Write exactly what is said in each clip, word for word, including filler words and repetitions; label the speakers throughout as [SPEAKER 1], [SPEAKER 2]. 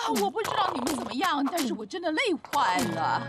[SPEAKER 1] 我不知道你们怎么样，但是我真的累坏了。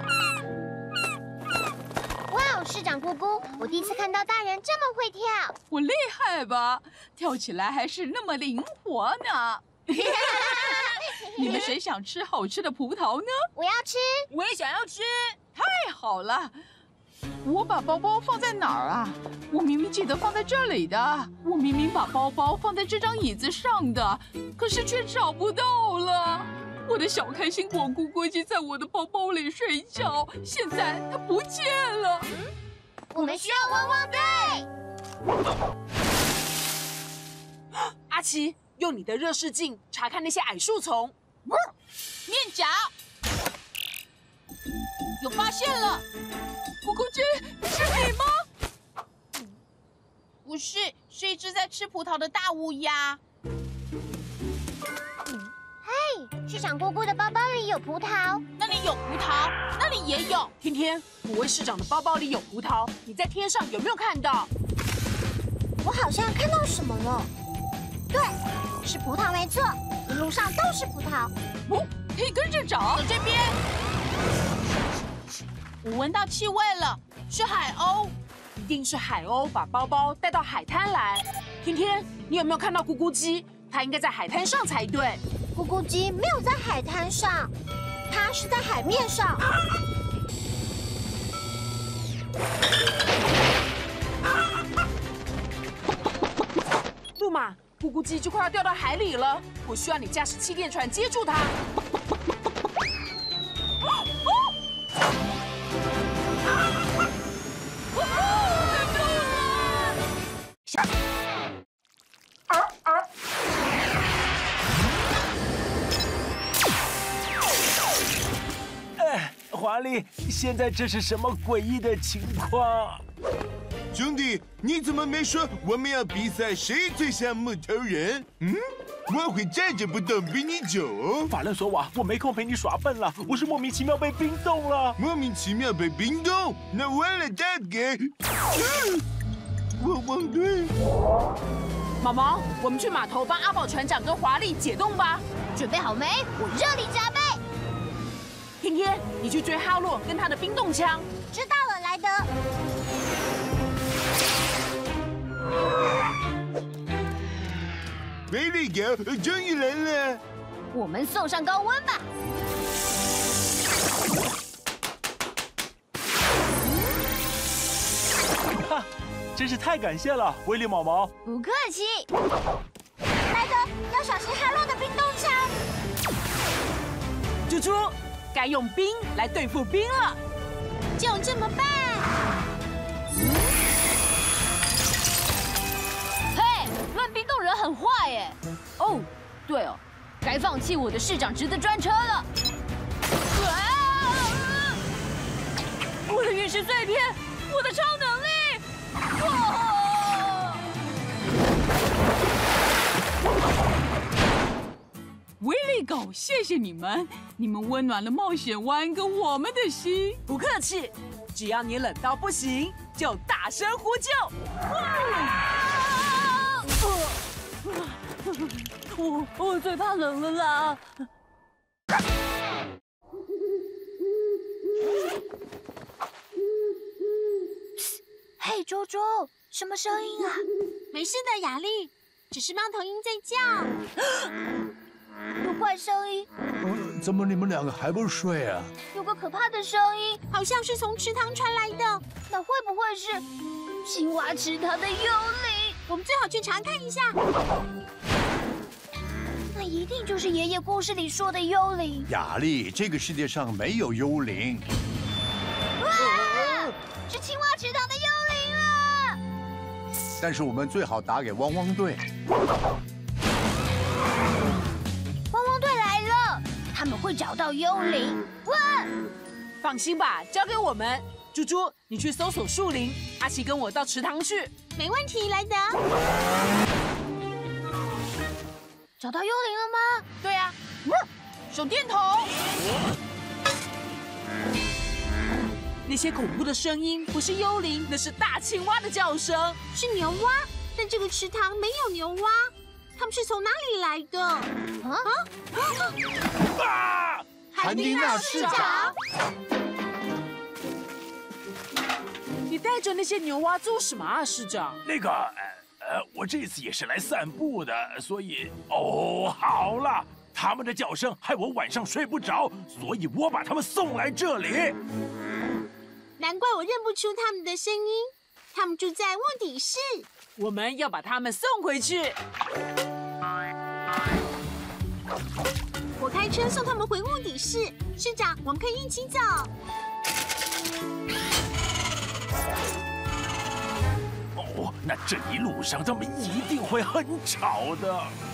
[SPEAKER 2] 哇，市长姑姑，我第一次看到大人这么会跳。
[SPEAKER 1] 我厉害吧？跳起来还是那么灵活呢。你们谁想吃好吃的葡萄呢？
[SPEAKER 2] 我要吃，
[SPEAKER 3] 我也想要吃。
[SPEAKER 1] 太好了！我把包包放在哪儿啊？我明明记得放在这里的，我明明把包包放在这张椅子上的，可是却找不到了。我的小开心果咕咕鸡在我的包包里睡觉，现在它不见了。
[SPEAKER 2] 我们需要汪汪队。
[SPEAKER 3] 阿奇，用你的热视镜查看那些矮树丛。
[SPEAKER 1] 面颊，有发现了！咕咕鸡，是你吗？不是，是一只在吃葡萄的大乌鸦。
[SPEAKER 2] 嘿，市长姑姑的包包里有葡萄，
[SPEAKER 1] 那里有葡萄，那里也有。
[SPEAKER 3] 天天，五位市长的包包里有葡萄，你在天上有没有看到？
[SPEAKER 2] 我好像看到什么了。对，是葡萄没错，一路上都是葡萄。
[SPEAKER 1] 哦，可以跟着找。走这边。我闻到气味了，是海鸥。
[SPEAKER 3] 一定是海鸥把包包带到海滩来。天天，你有没有看到咕咕鸡？它应该在海滩上才对。
[SPEAKER 2] 咕咕鸡没有在海滩上，它是在海面上。
[SPEAKER 3] 路马，咕咕鸡就快要掉到海里了，我需要你驾驶气垫船接住它。
[SPEAKER 4] 哎，华丽，现在这是什么诡异的情况？
[SPEAKER 5] 兄弟，你怎么没说我们要比赛谁最像木头人？嗯，我会站着不动比你久。
[SPEAKER 4] 法兰索瓦，我没空陪你耍笨了，我是莫名其妙被冰冻了。
[SPEAKER 5] 莫名其妙被冰冻，那完了大概。汪汪队，
[SPEAKER 3] 毛毛，我们去码头帮阿宝船长跟华丽解冻吧。
[SPEAKER 2] 准备好没？我热力加倍。
[SPEAKER 3] 天天，你去追哈洛跟他的冰冻枪。
[SPEAKER 2] 知道了，莱德。
[SPEAKER 5] 威力狗终于来了，
[SPEAKER 2] 我们送上高温吧。
[SPEAKER 4] 哈，真是太感谢了，威力毛毛。
[SPEAKER 2] 不客气。莱德，要小心哈洛的冰冻枪。
[SPEAKER 3] 猪猪，该用冰来对付冰了。
[SPEAKER 2] 就这么办。
[SPEAKER 6] 乱冰冻人很坏耶！哦，对哦，该放弃我的市长职的专车了。啊！我的陨石碎片，我的超能力！哇！
[SPEAKER 1] 威力狗，谢谢你们，你们温暖了冒险湾跟我们的心。
[SPEAKER 3] 不客气，只要你冷到不行，就大声呼救。
[SPEAKER 6] 我我最怕冷了啦！
[SPEAKER 2] 嘿，猪猪，什么声音啊？没事的，雅丽，只是猫头鹰在叫。有怪声音。
[SPEAKER 7] 嗯，怎么你们两个还不睡啊？
[SPEAKER 2] 有个可怕的声音，好像是从池塘传来的。那会不会是青蛙池塘的幽灵？我们最好去查看一下。那一定就是爷爷故事里说的幽灵。
[SPEAKER 7] 雅丽，这个世界上没有幽灵。
[SPEAKER 2] 哇！是青蛙池塘的幽灵了。
[SPEAKER 7] 但是我们最好打给汪汪队。
[SPEAKER 2] 汪汪队来了，他们会找到幽灵。哇！
[SPEAKER 3] 放心吧，交给我们。猪猪，你去搜索树林，阿奇跟我到池塘去。
[SPEAKER 2] 没问题，莱德。找到幽灵了吗？
[SPEAKER 1] 对啊，手电筒。
[SPEAKER 3] 那些恐怖的声音不是幽灵，那是大青蛙的叫声。
[SPEAKER 2] 是牛蛙，但这个池塘没有牛蛙。 他们是从哪里来的？啊
[SPEAKER 4] 啊！
[SPEAKER 5] 韩丁娜市长，
[SPEAKER 3] 你带着那些牛蛙做什么啊，市长？
[SPEAKER 4] 那个，呃呃，我这次也是来散步的，所以……哦，好了，他们的叫声害我晚上睡不着，所以我把他们送来这里。
[SPEAKER 2] 难怪我认不出他们的声音，他们住在卧底室。
[SPEAKER 3] 我们要把他们送回去。
[SPEAKER 2] 我开车送他们回卧底室。市长，我们可以一起走。
[SPEAKER 4] 哦，那这一路上他们一定会很吵的。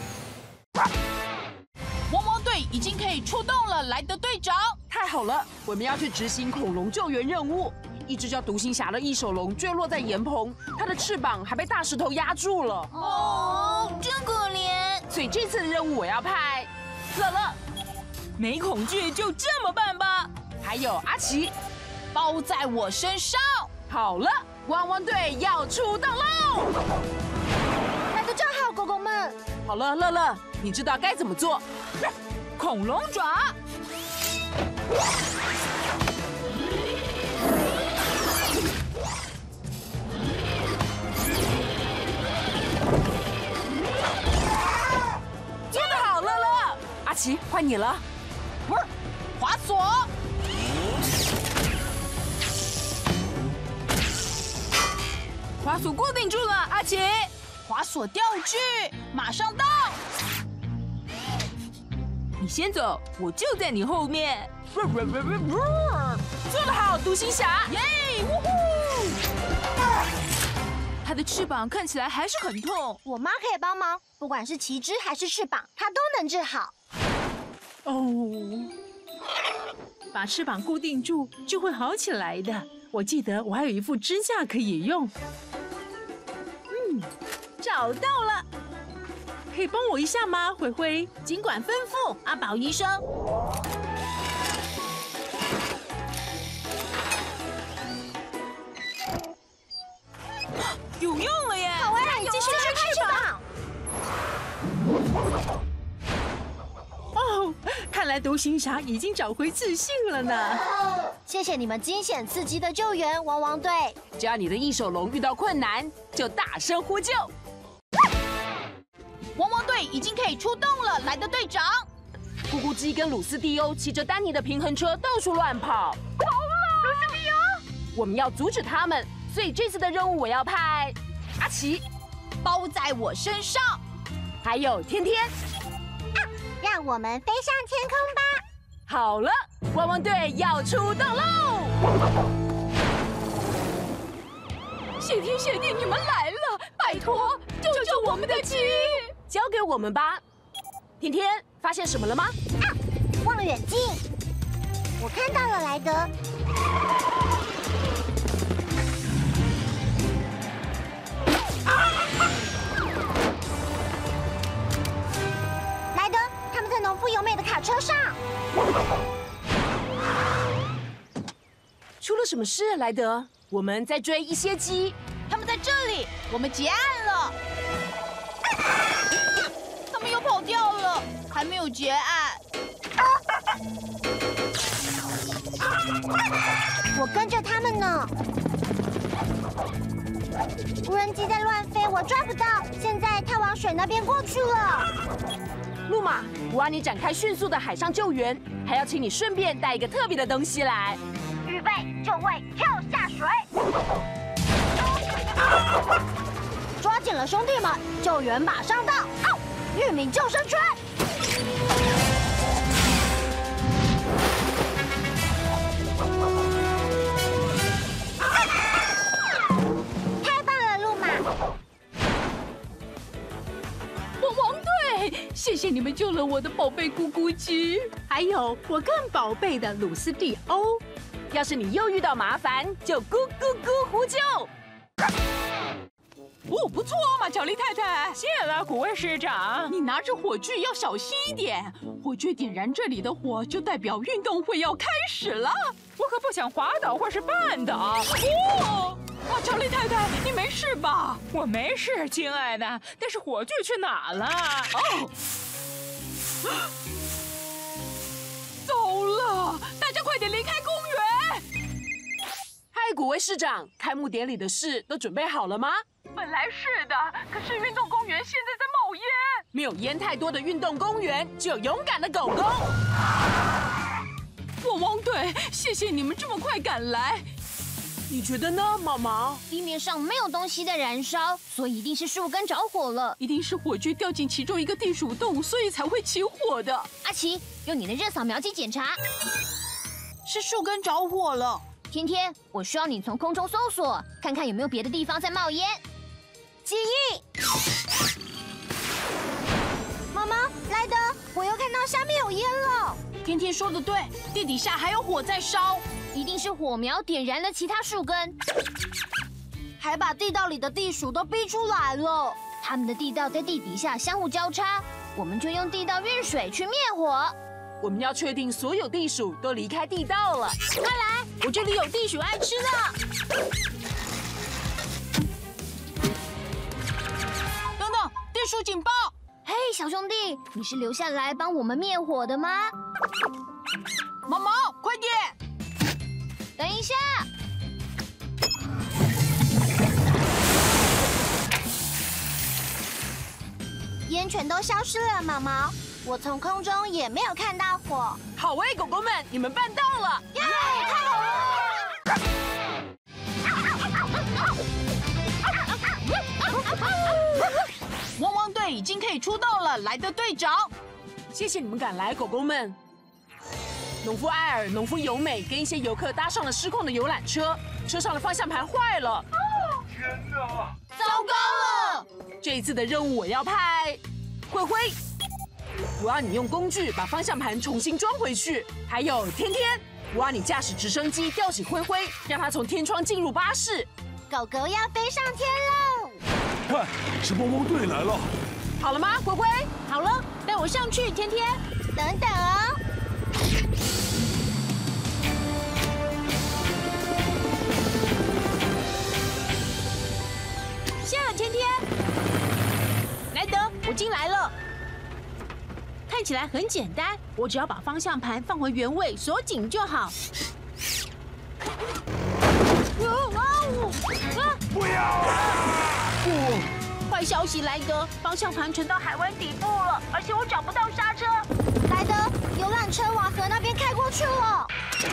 [SPEAKER 1] 汪汪队已经可以出动了，莱德队长。
[SPEAKER 3] 太好了，我们要去执行恐龙救援任务。一只叫独行侠的异手龙坠落在岩棚，它的翅膀还被大石头压住了。
[SPEAKER 2] 哦，真可怜。
[SPEAKER 3] 所以这次的任务我要派乐乐，
[SPEAKER 1] 没恐惧就这么办吧。
[SPEAKER 3] 还有阿奇，
[SPEAKER 1] 包在我身上。
[SPEAKER 3] 好了，汪汪队要出动喽！
[SPEAKER 2] 来得正好，狗狗们。
[SPEAKER 3] 好了，乐乐，你知道该怎么做？
[SPEAKER 1] 恐龙爪。
[SPEAKER 3] 做得好，乐乐。阿奇，换你了。
[SPEAKER 1] 不是，滑索。
[SPEAKER 3] 滑索固定住了，阿奇。
[SPEAKER 1] 滑索钓具，马上到。
[SPEAKER 3] 你先走，我就在你后面。做得好，独行侠！
[SPEAKER 1] 耶！呜呼！它的翅膀看起来还是很痛。
[SPEAKER 2] 我妈可以帮忙，不管是旗帜还是翅膀，她都能治好。
[SPEAKER 8] 哦，把翅膀固定住就会好起来的。我记得我还有一副支架可以用。嗯，找到了，可以帮我一下吗，灰灰？
[SPEAKER 2] 尽管吩咐，阿宝医生。
[SPEAKER 1] 有用了耶！
[SPEAKER 2] 好啊，让你继续开翅膀。
[SPEAKER 8] 哦，看来独行侠已经找回自信了呢。
[SPEAKER 2] 谢谢你们惊险刺激的救援，汪汪队。
[SPEAKER 3] 只要你的异手龙遇到困难，就大声呼救。
[SPEAKER 1] 汪汪队已经可以出动了，莱德队长。
[SPEAKER 3] 咕咕鸡跟鲁斯蒂欧骑着丹尼的平衡车到处乱跑。好了，鲁斯蒂欧，我们要阻止他们，所以这次的任务我要派阿奇，
[SPEAKER 1] 包在我身上。
[SPEAKER 3] 还有天天。
[SPEAKER 2] 让我们飞上天空吧！
[SPEAKER 3] 好了，汪汪队要出动喽！
[SPEAKER 1] 谢天谢地，你们来了！拜托，救救我们的鸡！
[SPEAKER 3] 交给我们吧。天天，发现什么了吗？
[SPEAKER 2] 啊，望远镜！我看到了，莱德。莱德，他们在农夫由美的卡车上。
[SPEAKER 3] 出了什么事，莱德？我们在追一些鸡，
[SPEAKER 1] 他们在这里，我们结案了。他们又跑掉了，还没有结案。
[SPEAKER 2] 我跟着他们呢。无人机在乱飞，我抓不到。现在它往水那边过去了。
[SPEAKER 3] 路马，我要你展开迅速的海上救援，还要请你顺便带一个特别的东西来。
[SPEAKER 2] 预备，就位，跳下水！抓紧了，兄弟们，救援马上到！哦，玉米救生圈！太棒了，路马！
[SPEAKER 1] 汪汪队，谢谢你们救了我的宝贝咕咕鸡，
[SPEAKER 8] 还有我更宝贝的鲁斯蒂欧。
[SPEAKER 3] 要是你又遇到麻烦，就咕咕咕呼救。
[SPEAKER 1] 哦，不错，马乔丽太太。
[SPEAKER 8] 谢了，古卫市长。
[SPEAKER 1] 你拿着火炬要小心一点，火炬点燃这里的火，就代表运动会要开始了。
[SPEAKER 8] 我可不想滑倒或是绊倒。
[SPEAKER 1] 哦， 啊，乔丽太太，你没事吧？
[SPEAKER 8] 我没事，亲爱的。但是火炬去哪了？
[SPEAKER 1] 哦，走了，大家快点离开公园！
[SPEAKER 3] 嗨，古威市长，开幕典礼的事都准备好了吗？
[SPEAKER 1] 本来是的，可是运动公园现在在冒烟。
[SPEAKER 3] 没有烟太多的运动公园，只有勇敢的狗狗。
[SPEAKER 1] 汪汪队，谢谢你们这么快赶来。
[SPEAKER 3] 你觉得呢，毛毛？
[SPEAKER 2] 地面上没有东西在燃烧，所以一定是树根着火了。
[SPEAKER 1] 一定是火炬掉进其中一个地鼠洞，所以才会起火的。
[SPEAKER 2] 阿奇，用你的热扫描机检查，
[SPEAKER 9] 是树根着火了。
[SPEAKER 2] 天天，我需要你从空中搜索，看看有没有别的地方在冒烟。记忆，
[SPEAKER 9] 妈妈，莱德，我又看到下面有烟了。天天说的对，地底下还有火在烧，
[SPEAKER 2] 一定是火苗点燃了其他树根，
[SPEAKER 9] 还把地道里的地鼠都逼出来了。
[SPEAKER 2] 它们的地道在地底下相互交叉，我们就用地道运水去灭火。
[SPEAKER 3] 我们要确定所有地鼠都离开地道了。
[SPEAKER 9] 快来，我这里有地鼠爱吃的。等等，地鼠警报！
[SPEAKER 2] 嘿，小兄弟，你是留下来帮我们灭火的吗？
[SPEAKER 9] 毛毛，快点！
[SPEAKER 2] 等一下，
[SPEAKER 9] 烟全都消失了，毛毛。我从空中也没有看到火。
[SPEAKER 3] 好诶，狗狗们，你们办到了！
[SPEAKER 9] 耶，太好了！汪汪队已经可以出动了，莱德队长。
[SPEAKER 3] 谢谢你们赶来，狗狗们。农夫艾尔、农夫尤美跟一些游客搭上了失控的游览车，车上的方向盘坏了。
[SPEAKER 4] 天哪！
[SPEAKER 9] 糟糕了！
[SPEAKER 3] 这一次的任务我要派灰灰，我要你用工具把方向盘重新装回去。还有天天，我要你驾驶直升机吊起灰灰，让它从天窗进入巴士。
[SPEAKER 9] 狗狗要飞上天喽！
[SPEAKER 4] 看，是汪汪队来了。
[SPEAKER 3] 好了吗，灰灰？
[SPEAKER 9] 好了，带我上去，天天。等等哦。谢了，天天。莱德，我进来了。看起来很简单，我只要把方向盘放回原位，锁紧就好。
[SPEAKER 4] 不要啊！
[SPEAKER 9] 坏消息，莱德，方向盘沉到海湾底部了，而且我找不到刹车。莱德，游览车往河那边开过去了。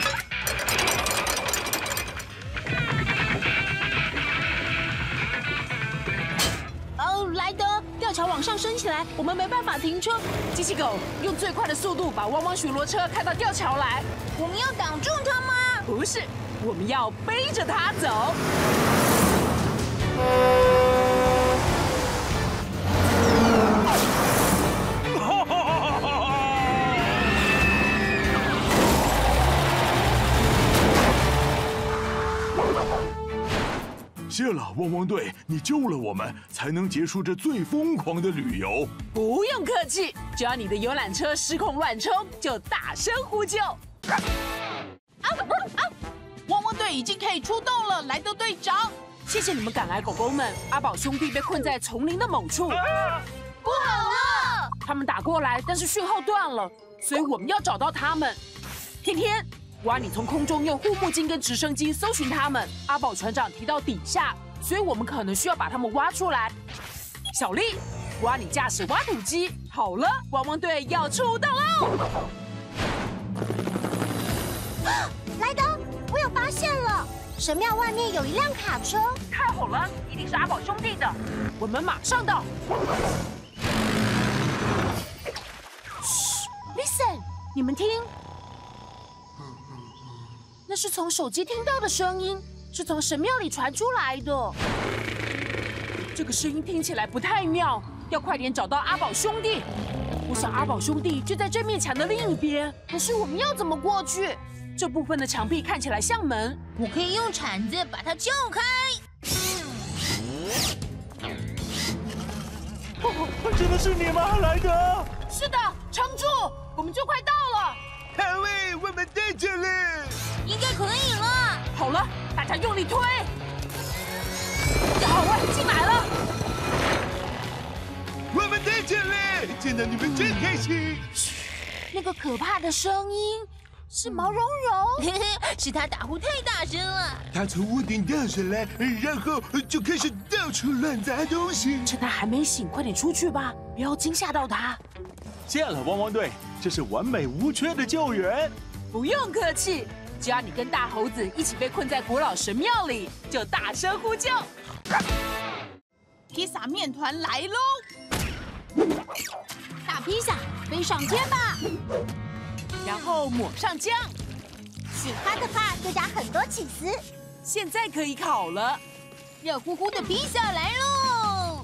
[SPEAKER 9] 哦，莱德，吊桥往上升起来，我们没办法停车。
[SPEAKER 3] 机器狗，用最快的速度把汪汪巡逻车开到吊桥来。
[SPEAKER 9] 我们要挡住它吗？
[SPEAKER 3] 不是，我们要背着它走。
[SPEAKER 4] 谢了，汪汪队，你救了我们，才能结束这最疯狂的旅游。
[SPEAKER 3] 不用客气，只要你的游览车失控乱冲，就大声呼救。
[SPEAKER 9] 啊啊！汪汪队已经可以出动了，莱德队长。
[SPEAKER 3] 谢谢你们赶来，狗狗们。阿宝兄弟被困在丛林的某处，
[SPEAKER 9] 不好了！
[SPEAKER 3] 他们打过来，但是讯号断了，所以我们要找到他们。天天，我要你从空中用护目镜跟直升机搜寻他们。阿宝船长提到底下，所以我们可能需要把他们挖出来。小丽，我要你驾驶挖土机。好了，汪汪队要出动喽！
[SPEAKER 9] 莱德，我有发现了，神庙外面有一辆卡车。
[SPEAKER 3] 太好了，一定是阿宝兄弟的。我们马上到。
[SPEAKER 9] 嘘 ，Listen， 你们听，那是从手机听到的声音，是从神庙里传出来的。
[SPEAKER 3] 这个声音听起来不太妙，要快点找到阿宝兄弟。我想阿宝兄弟就在这面墙的另一边，
[SPEAKER 9] 可是我们要怎么过去？
[SPEAKER 3] 这部分的墙壁看起来像门，
[SPEAKER 9] 我可以用铲子把它撬开。
[SPEAKER 4] 哦，真的是你吗，莱德？
[SPEAKER 9] 是的，撑住，我们就快到了。
[SPEAKER 5] 好诶，我们在这里。
[SPEAKER 9] 应该可以了。
[SPEAKER 3] 好了，大家用力推。 好喂，进来了。
[SPEAKER 5] 我们在这里，见到你们真开心。
[SPEAKER 2] 那个可怕的声音是毛茸茸，是他打呼太大声了。
[SPEAKER 5] 他从屋顶掉下来，然后就开始到处乱砸东西。
[SPEAKER 3] 趁他还没醒，快点出去吧，不要惊吓到他。
[SPEAKER 4] 见了汪汪队，这是完美无缺的救援。
[SPEAKER 3] 不用客气，只要你跟大猴子一起被困在古老神庙里，就大声呼救。
[SPEAKER 1] 披萨面团来喽！
[SPEAKER 2] 大披萨飞上天吧！
[SPEAKER 3] 然后抹上酱，
[SPEAKER 2] 喜欢的话就加很多起司。
[SPEAKER 3] 现在可以烤了。
[SPEAKER 2] 热乎乎的披萨来喽！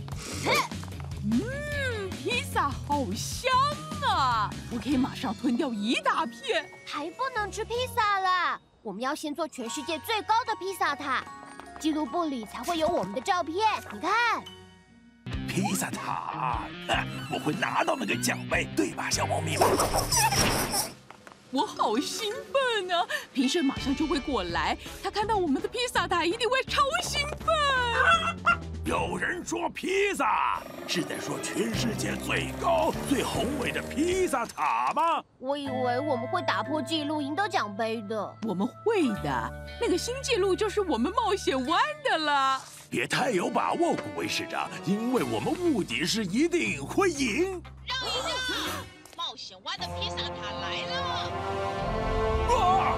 [SPEAKER 1] 嗯，披萨好香啊！我可以马上吞掉一大片。
[SPEAKER 2] 还不能吃披萨啦！我们要先做全世界最高的披萨塔，记录簿里才会有我们的照片。你看，
[SPEAKER 4] 披萨塔，我会拿到那个奖杯，对吧，小猫咪们？
[SPEAKER 1] 我好兴奋啊！评审马上就会过来，他看到我们的披萨塔一定会超兴奋。
[SPEAKER 4] 有人说披萨是在说全世界最高、最宏伟的披萨塔吗？
[SPEAKER 2] 我以为我们会打破纪录，赢得奖杯的。
[SPEAKER 1] 我们会的，那个新纪录就是我们冒险湾的了。
[SPEAKER 4] 别太有把握，古威市长，因为我们目的是一定会赢。
[SPEAKER 10] 让一下，冒险湾的披萨塔来了！
[SPEAKER 4] 啊！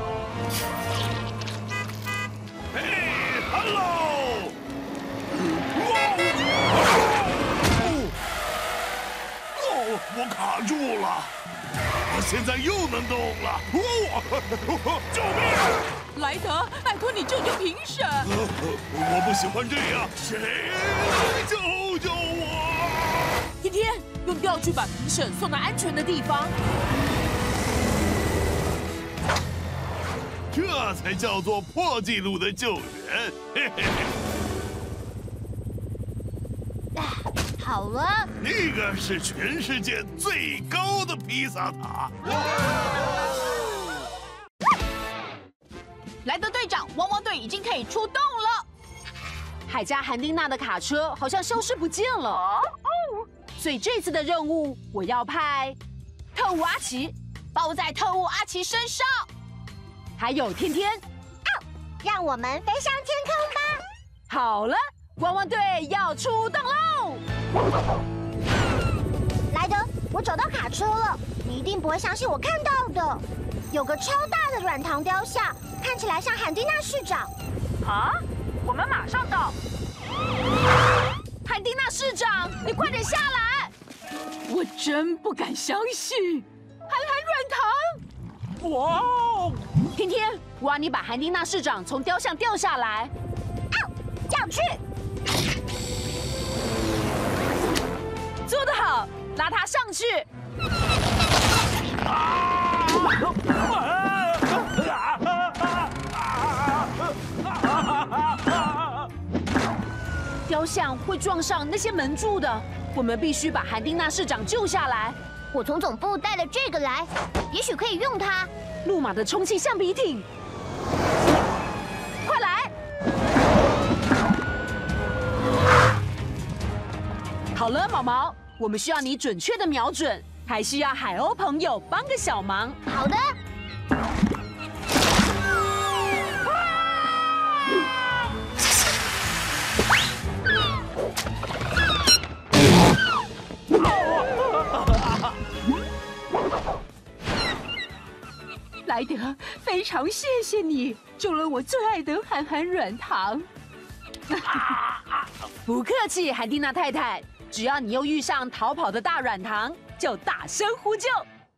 [SPEAKER 4] 嘿 ，Hello！ 哦，我卡住了，我现在又能动了！哦，救命！
[SPEAKER 1] 莱德，拜托你救救评审！
[SPEAKER 4] 我不喜欢这样，谁能救救我？
[SPEAKER 3] 天天用吊具把评审送到安全的地方。
[SPEAKER 4] 这才叫做破纪录的救援！嘿嘿嘿。
[SPEAKER 2] 好了，
[SPEAKER 4] 那个是全世界最高的披萨塔。
[SPEAKER 1] 莱德队长，汪汪队已经可以出动了。
[SPEAKER 3] 海加韩丁娜的卡车好像消失不见了，所以这次的任务我要派特务阿奇
[SPEAKER 1] 包在特务阿奇身上，
[SPEAKER 3] 还有天天。
[SPEAKER 2] 让我们飞上天空吧！
[SPEAKER 3] 好了，汪汪队要出动喽！
[SPEAKER 2] 莱德，我找到卡车了，你一定不会相信我看到的，有个超大的软糖雕像，看起来像韩丁娜市长。
[SPEAKER 3] 啊，我们马上到。韩丁娜市长，你快点下来！
[SPEAKER 1] 我真不敢相信，韩寒软糖！
[SPEAKER 3] 哇哦！天天，我要你把韩丁娜市长从雕像掉下来。
[SPEAKER 2] 要去。
[SPEAKER 3] 做得好，拉他上去。雕像会撞上那些门柱的，我们必须把韩丁娜市长救下来。
[SPEAKER 2] 我从总部带了这个来，也许可以用它。
[SPEAKER 3] 路马的充气橡皮艇，快来！好了，毛毛，我们需要你准确的瞄准，还需要海鸥朋友帮个小忙。
[SPEAKER 2] 好的。
[SPEAKER 8] 莱德，非常谢谢你救了我最爱的韩寒软糖。
[SPEAKER 3] 不客气，韩蒂娜太太。只要你又遇上逃跑的大软糖，就大声呼救。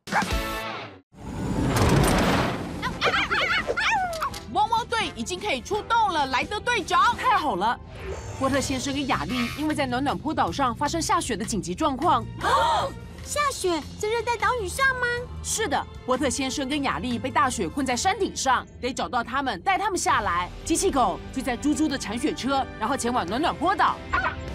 [SPEAKER 1] 汪汪队已经可以出动了，莱德队长。
[SPEAKER 3] 太好了，波特先生跟雅丽因为在暖暖坡岛上发生下雪的紧急状况。
[SPEAKER 2] 下雪在热带岛屿上吗？
[SPEAKER 3] 是的，波特先生跟雅丽被大雪困在山顶上，得找到他们，带他们下来。机器狗就在猪猪的铲雪车，然后前往暖暖坡岛。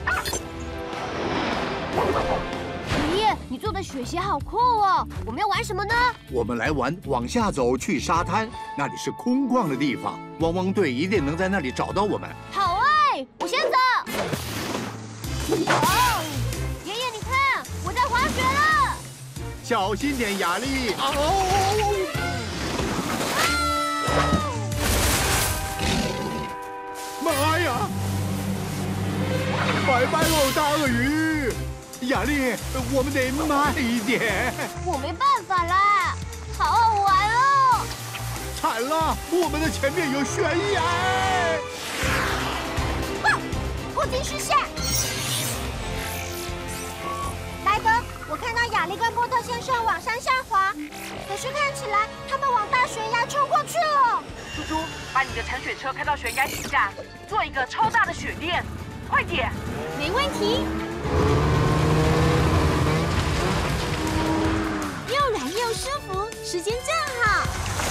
[SPEAKER 2] 爷爷，你做的雪鞋好酷哦！我们要玩什么呢？
[SPEAKER 7] 我们来玩往下走去沙滩，那里是空旷的地方，汪汪队一定能在那里找到我们。
[SPEAKER 2] 好哎，我哦，爷爷，你看，我在滑雪了。
[SPEAKER 7] 小心点，雅丽！妈呀！拜拜喽，大鳄鱼！雅丽，我们得慢一点。
[SPEAKER 2] 我没办法啦，好好玩哦！
[SPEAKER 7] 惨了，我们的前面有悬崖！
[SPEAKER 2] 哇，过肩视线。莱德，我看到雅丽跟波特先生往山下滑，可是看起来他们往大悬崖冲过去了。
[SPEAKER 3] 猪猪，把你的铲雪车开到悬崖底下，做一个超大的雪垫，快点！
[SPEAKER 2] 没问题。又软又舒服，时间正好。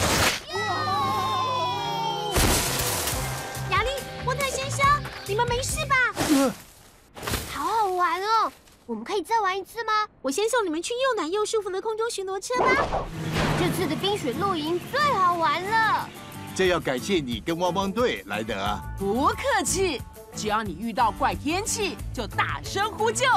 [SPEAKER 2] 雅丽、波特先生，你们没事吧？
[SPEAKER 7] 呃、
[SPEAKER 2] 好好玩哦！我们可以再玩一次吗？我先送你们去又暖又舒服的空中巡逻车吧。这次的冰雪露营最好玩了。
[SPEAKER 7] 这要感谢你跟汪汪队，莱德。
[SPEAKER 3] 不客气，只要你遇到怪天气，就大声呼救。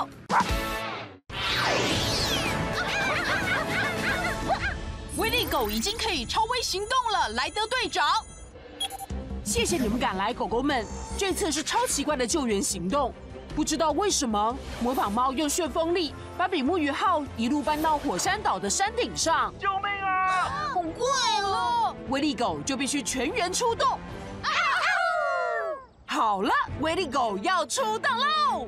[SPEAKER 1] 威力狗已经可以超威行动了，莱德队长。
[SPEAKER 3] 谢谢你们赶来，狗狗们。这次是超奇怪的救援行动，不知道为什么模仿猫用旋风力把比目鱼号一路搬到火山岛的山顶上。
[SPEAKER 4] 救命啊！
[SPEAKER 1] 好怪了！
[SPEAKER 3] 威力狗就必须全员出动。啊、好了，威力狗要出动喽！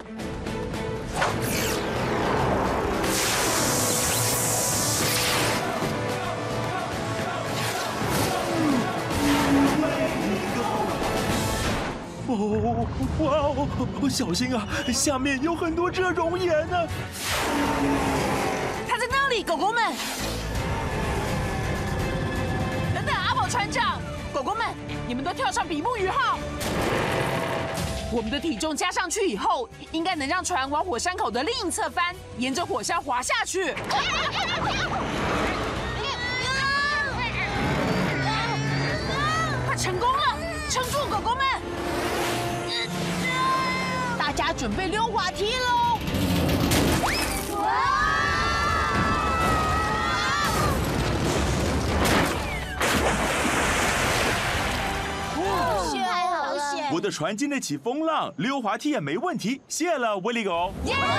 [SPEAKER 4] 哦，哇哦！小心啊，下面有很多这熔岩呢。
[SPEAKER 3] 它在那里，狗狗们！等等，阿宝船长，狗狗们，你们都跳上比目鱼号。我们的体重加上去以后，应该能让船往火山口的另一侧翻，沿着火山滑下去。快成功了！撑住，狗狗们！
[SPEAKER 1] 大家准备溜滑梯喽！
[SPEAKER 2] 太好了！
[SPEAKER 11] 我的船经得起风浪，溜滑梯也没问题。谢了，威力狗。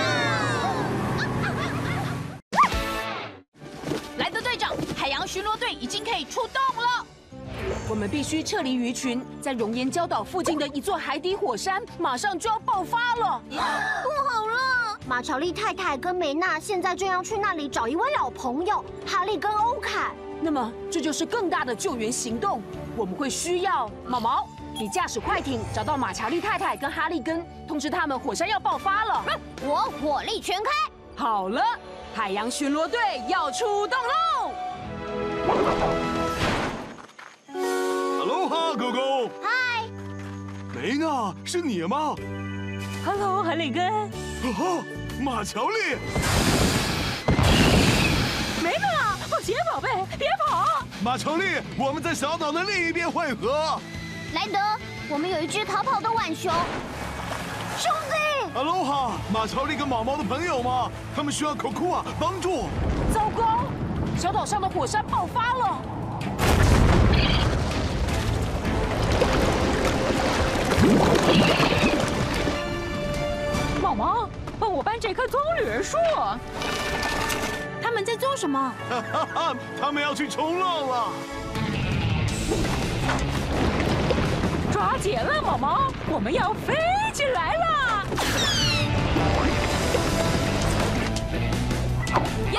[SPEAKER 1] 莱德队长，海洋巡逻队已经可以出动了。
[SPEAKER 3] 我们必须撤离鱼群，在熔岩礁岛附近的一座海底火山马上就要爆发了。
[SPEAKER 2] 不好了！马乔丽太太跟梅娜现在正要去那里找一位老朋友哈利跟欧凯。
[SPEAKER 3] 那么这就是更大的救援行动，我们会需要毛毛，你驾驶快艇找到马乔丽太太跟哈利根，通知他们火山要爆发了。
[SPEAKER 2] 我火力全开。
[SPEAKER 3] 好了，海洋巡逻队要出动喽！
[SPEAKER 5] 哈喽哈，狗狗。
[SPEAKER 2] 嗨。
[SPEAKER 5] 梅娜，是你吗
[SPEAKER 8] ？Hello， 海里根。
[SPEAKER 5] 啊，马乔丽。
[SPEAKER 8] 梅娜，宝杰宝贝，别跑！
[SPEAKER 5] 马乔丽，我们在小岛的另一边汇合。
[SPEAKER 2] 莱德，我们有一只逃跑的浣熊。兄弟。
[SPEAKER 5] 哈喽哈，马乔丽跟毛毛的朋友吗？他们需要口库啊帮助。
[SPEAKER 3] 糟糕，小岛上的火山爆发了。
[SPEAKER 8] 毛毛，帮我搬这棵棕榈树。
[SPEAKER 2] 他们在做什么？
[SPEAKER 5] 哈哈哈，他们要去冲浪了。
[SPEAKER 8] 抓紧了，毛毛，我们要飞起来了！
[SPEAKER 2] 耶！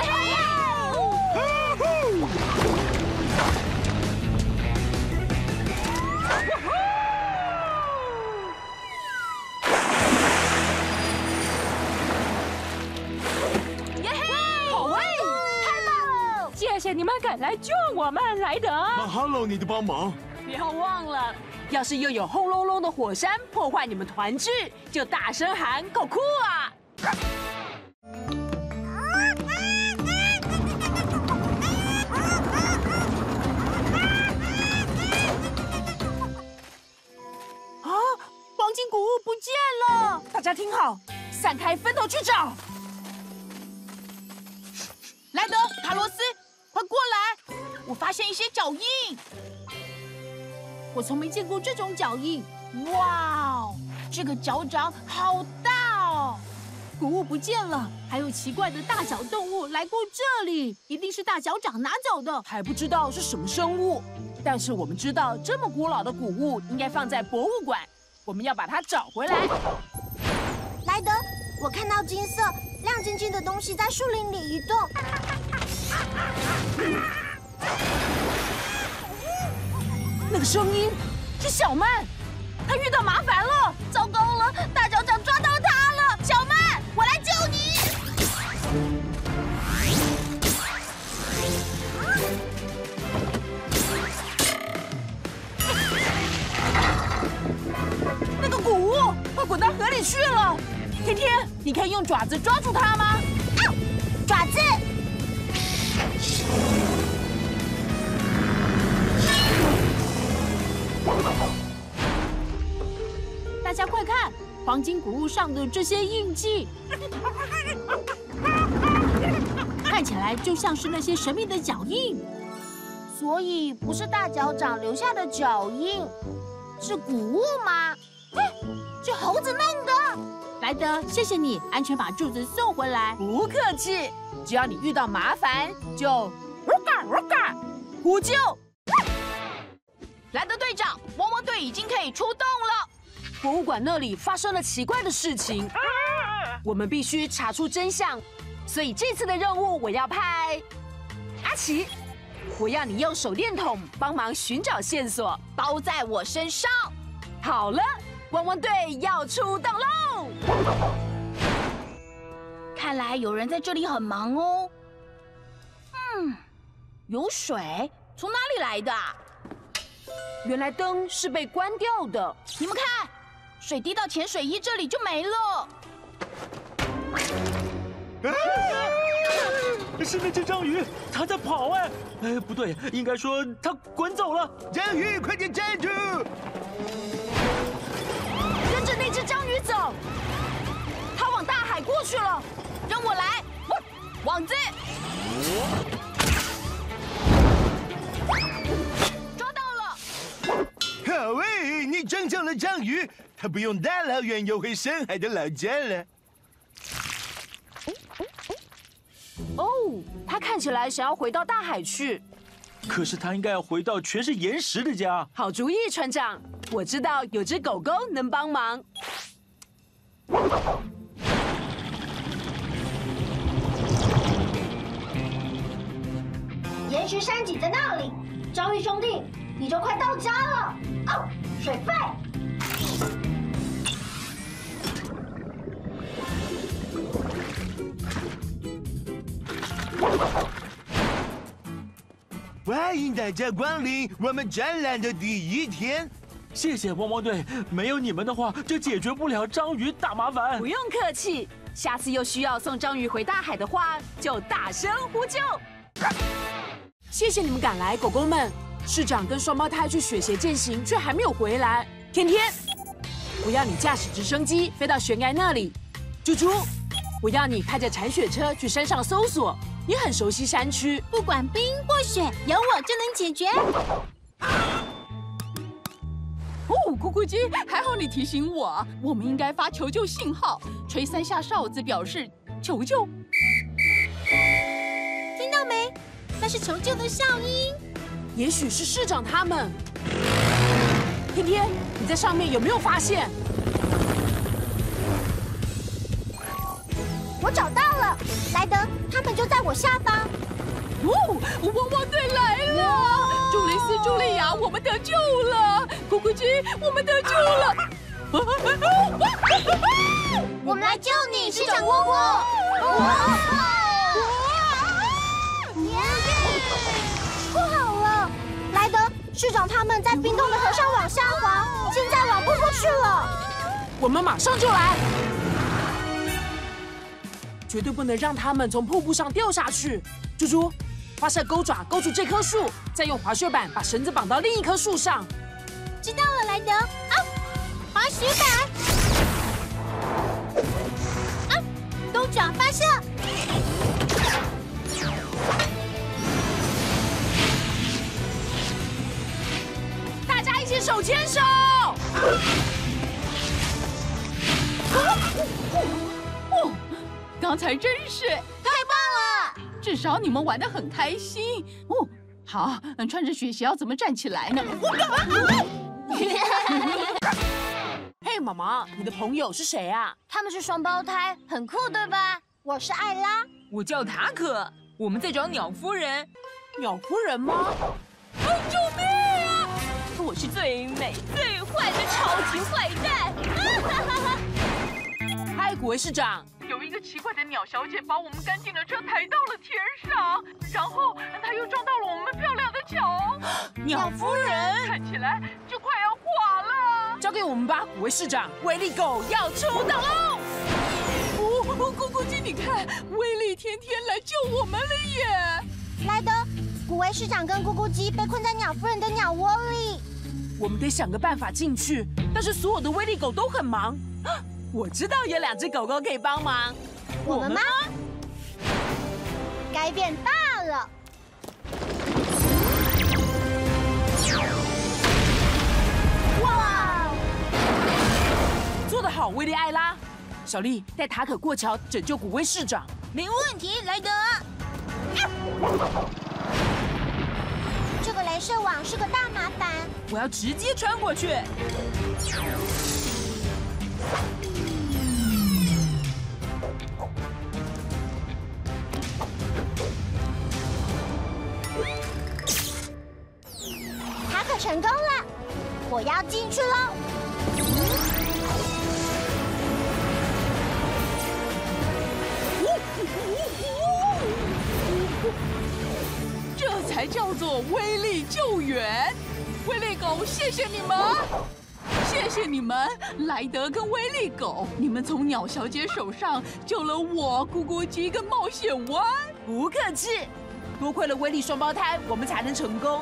[SPEAKER 8] 谢谢你们赶来救我们，莱德。
[SPEAKER 5] 马哈喽，你的帮忙。
[SPEAKER 3] 不要忘了，要是又有轰隆隆的火山破坏你们团聚，就大声喊“狗酷啊”！啊，黄金谷物不见了！大家听好，散散开，分头去找。
[SPEAKER 1] 莱德、卡洛斯，快过来！我发现一些脚印。
[SPEAKER 9] 我从没见过这种脚印。哇哦，这个脚掌好大哦！谷物不见了，还有奇怪的大脚动物来过这里，一定是大脚掌拿走的。
[SPEAKER 3] 还不知道是什么生物，但是我们知道这么古老的古物应该放在博物馆，我们要把它找回来。
[SPEAKER 2] 莱德，我看到金色亮晶晶的东西在树林里移动。
[SPEAKER 3] 那个声音是小曼，她遇到麻烦了。
[SPEAKER 2] 糟糕了，大脚掌抓到她了！小曼，我来救你！
[SPEAKER 3] 那个谷物快滚到河里去了！天天，你可以用爪子抓住它吗？
[SPEAKER 2] 啊，爪子！
[SPEAKER 9] 大家快看，黄金谷物上的这些印记，看起来就像是那些神秘的脚印。
[SPEAKER 2] 所以不是大脚掌留下的脚印，是谷物吗？哎，是猴子弄的。
[SPEAKER 9] 莱德，谢谢你安全把柱子送回来。
[SPEAKER 3] 不客气，只要你遇到麻烦就呜嘎呜嘎呼救。
[SPEAKER 1] 莱德队长，汪汪队已经可以出动了。
[SPEAKER 3] 博物馆那里发生了奇怪的事情，我们必须查出真相。所以这次的任务，我要派阿奇，我要你用手电筒帮忙寻找线索，
[SPEAKER 1] 包在我身上。
[SPEAKER 3] 好了，汪汪队要出动喽！
[SPEAKER 1] 看来有人在这里很忙哦。嗯，有水，从哪里来的？
[SPEAKER 3] 原来灯是被关掉的。
[SPEAKER 1] 你们看，水滴到潜水衣这里就没了。
[SPEAKER 11] 啊！是那只章鱼，它在跑哎！哎，不对，应该说它滚走了。
[SPEAKER 5] 章鱼，快点站住！
[SPEAKER 3] 跟着那只章鱼走，它往大海过去了。
[SPEAKER 1] 让我来，网子。抓到了！
[SPEAKER 5] 好诶，你撞上了章鱼，它不用大老远游回深海的老家了。
[SPEAKER 3] 哦，它看起来想要回到大海去。
[SPEAKER 11] 可是它应该要回到全是岩石的家。
[SPEAKER 3] 好主意，船长，我知道有只狗狗能帮忙。
[SPEAKER 2] 岩石山脊在那里，章鱼兄弟，你就快到家了。哦，水费。
[SPEAKER 5] 欢迎大家光临我们展览的第一天。
[SPEAKER 11] 谢谢汪汪队，没有你们的话，就解决不了章鱼大麻烦。
[SPEAKER 3] 不用客气，下次又需要送章鱼回大海的话，就大声呼救。谢谢你们赶来，狗狗们。市长跟双胞胎去雪鞋践行，却还没有回来。天天，我要你驾驶直升机飞到悬崖那里。猪猪，我要你开着铲雪车去山上搜索。你很熟悉山区，
[SPEAKER 2] 不管冰或雪，有我就能解决。
[SPEAKER 1] 哦，咕咕鸡，还好你提醒我，我们应该发求救信号，吹三下哨子表示求救。
[SPEAKER 2] 听到没？那是求救的哨音。
[SPEAKER 3] 也许是市长他们。天天，你在上面有没有发现？
[SPEAKER 2] 我找到了，莱德，他们就在我下方。
[SPEAKER 1] 哦，汪汪队来了！朱雷斯、茱莉亚，我们得救了！咕咕鸡，我们得救了！
[SPEAKER 2] 我们来救你，市长姑姑！不好了，莱德，市长他们在冰冻的河上往下滑，现在往瀑布去了。
[SPEAKER 3] 我们马上就来。绝对不能让他们从瀑布上掉下去。猪猪，发射钩爪勾住这棵树，再用滑雪板把绳子绑到另一棵树上。
[SPEAKER 2] 知道了，莱德。啊，滑雪板。啊！ 优爪发射！
[SPEAKER 3] 大家一起手牵手！
[SPEAKER 1] 哦，刚才真是
[SPEAKER 2] 太棒了！
[SPEAKER 1] 至少你们玩得很开心哦。好，穿着雪鞋要怎么站起来呢？
[SPEAKER 3] 嘿，妈妈，你的朋友是谁啊？
[SPEAKER 2] 他们是双胞胎，很酷，对吧？我是艾拉，
[SPEAKER 12] 我叫塔可，我们在找鸟夫人。
[SPEAKER 3] 鸟夫人吗？
[SPEAKER 6] 救命啊！我是最美最坏的超级坏蛋！
[SPEAKER 3] 嗨，古威市长。
[SPEAKER 8] 有一个奇怪的鸟小姐把我们干净的车抬到了天上，然后她又撞到了我们漂亮的桥。
[SPEAKER 3] 鸟夫人
[SPEAKER 8] 看起来就快要垮了。
[SPEAKER 3] 交给我们吧，古威市长，威力狗要出动喽！
[SPEAKER 1] 哦，咕咕鸡，你看，威力天天来救我们了耶！
[SPEAKER 2] 莱德，古威市长跟咕咕鸡被困在鸟夫人的鸟窝里。
[SPEAKER 3] 我们得想个办法进去，但是所有的威力狗都很忙。我知道有两只狗狗可以帮忙。
[SPEAKER 2] 我们吗？该变大了。哇！
[SPEAKER 3] 做得好，威利艾拉。小丽带塔可过桥，拯救古威市长。
[SPEAKER 2] 没问题，莱德。这个雷射网是个大麻烦，
[SPEAKER 3] 我要直接穿过去。
[SPEAKER 2] 塔可成功了，我要进去喽。
[SPEAKER 1] 这才叫做威力救援！威力狗，谢谢你们，谢谢你们，莱德跟威力狗，你们从鸟小姐手上救了我、咕咕鸡跟冒险湾。
[SPEAKER 3] 不客气，多亏了威力双胞胎，我们才能成功。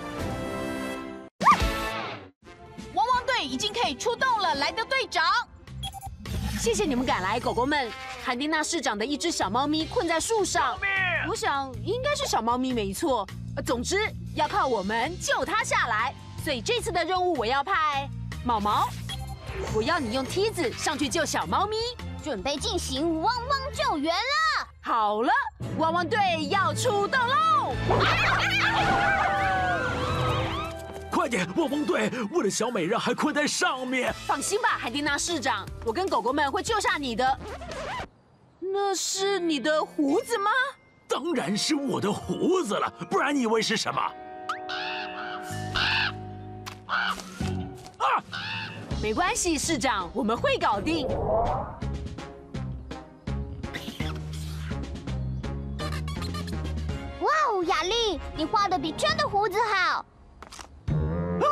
[SPEAKER 1] 汪汪队已经可以出动了，莱德队长。
[SPEAKER 3] 谢谢你们赶来，狗狗们。汉丁娜市长的一只小猫咪困在树上，我想应该是小猫咪没错。总之要靠我们救它下来，所以这次的任务我要派毛毛，我要你用梯子上去救小猫咪，
[SPEAKER 2] 准备进行汪汪救援了。
[SPEAKER 3] 好了，汪汪队要出动喽！
[SPEAKER 4] 快点，汪汪队！我的小美人还困在上面。
[SPEAKER 3] 放心吧，海蒂娜市长，我跟狗狗们会救下你的。那是你的胡子吗？
[SPEAKER 4] 当然是我的胡子了，不然你以为是什么？啊！
[SPEAKER 3] 没关系，市长，我们会搞定。
[SPEAKER 2] 哇哦，雅丽，你画的比真的胡子好。
[SPEAKER 4] 啊！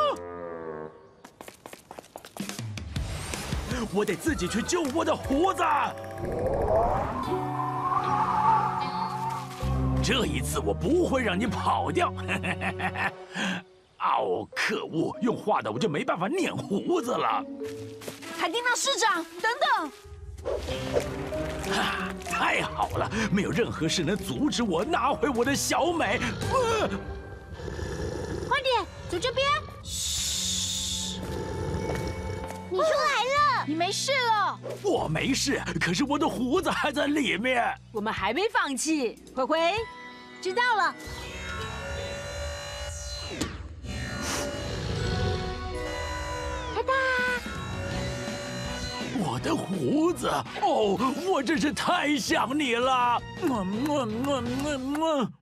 [SPEAKER 4] 我得自己去救我的胡子。这一次我不会让你跑掉。哦，可恶！用画的我就没办法捻胡子了。
[SPEAKER 3] 海蒂娜市长，等
[SPEAKER 4] 等！啊，太好了，没有任何事能阻止我拿回我的小美。呃、
[SPEAKER 2] 快点，走这边。嘘，你出来了，
[SPEAKER 9] 你没事了。
[SPEAKER 4] 我没事，可是我的胡子还在里面。
[SPEAKER 3] 我们还没放弃，灰灰。
[SPEAKER 2] 知道了。哒哒！
[SPEAKER 4] 我的胡子哦，我真是太想你了。嗯嗯嗯嗯嗯。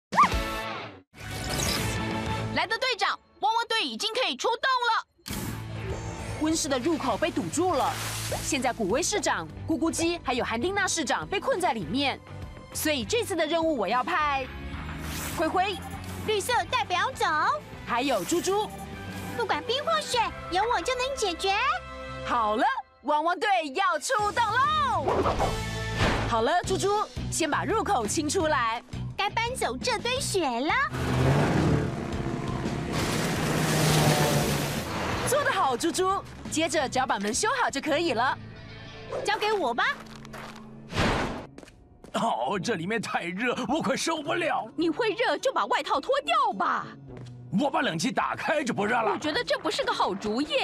[SPEAKER 1] 莱德队长，汪汪队已经可以出动了。
[SPEAKER 3] 温室的入口被堵住了，现在古威市长、咕咕鸡还有韩丁娜市长被困在里面，所以这次的任务我要派灰灰，
[SPEAKER 2] 绿色代表走，
[SPEAKER 3] 还有猪猪。
[SPEAKER 2] 不管冰或雪，有我就能解决。
[SPEAKER 3] 好了，汪汪队要出动喽！好了，猪猪，先把入口清出来，
[SPEAKER 2] 该搬走这堆雪了。
[SPEAKER 3] 做得好，猪猪。接着只要把门修好就可以了，
[SPEAKER 2] 交给我吧。
[SPEAKER 4] 哦，这里面太热，我快受不了。
[SPEAKER 1] 你会热就把外套脱掉吧。
[SPEAKER 4] 我把冷气打开就不热了。
[SPEAKER 1] 我觉得这不是个好主意。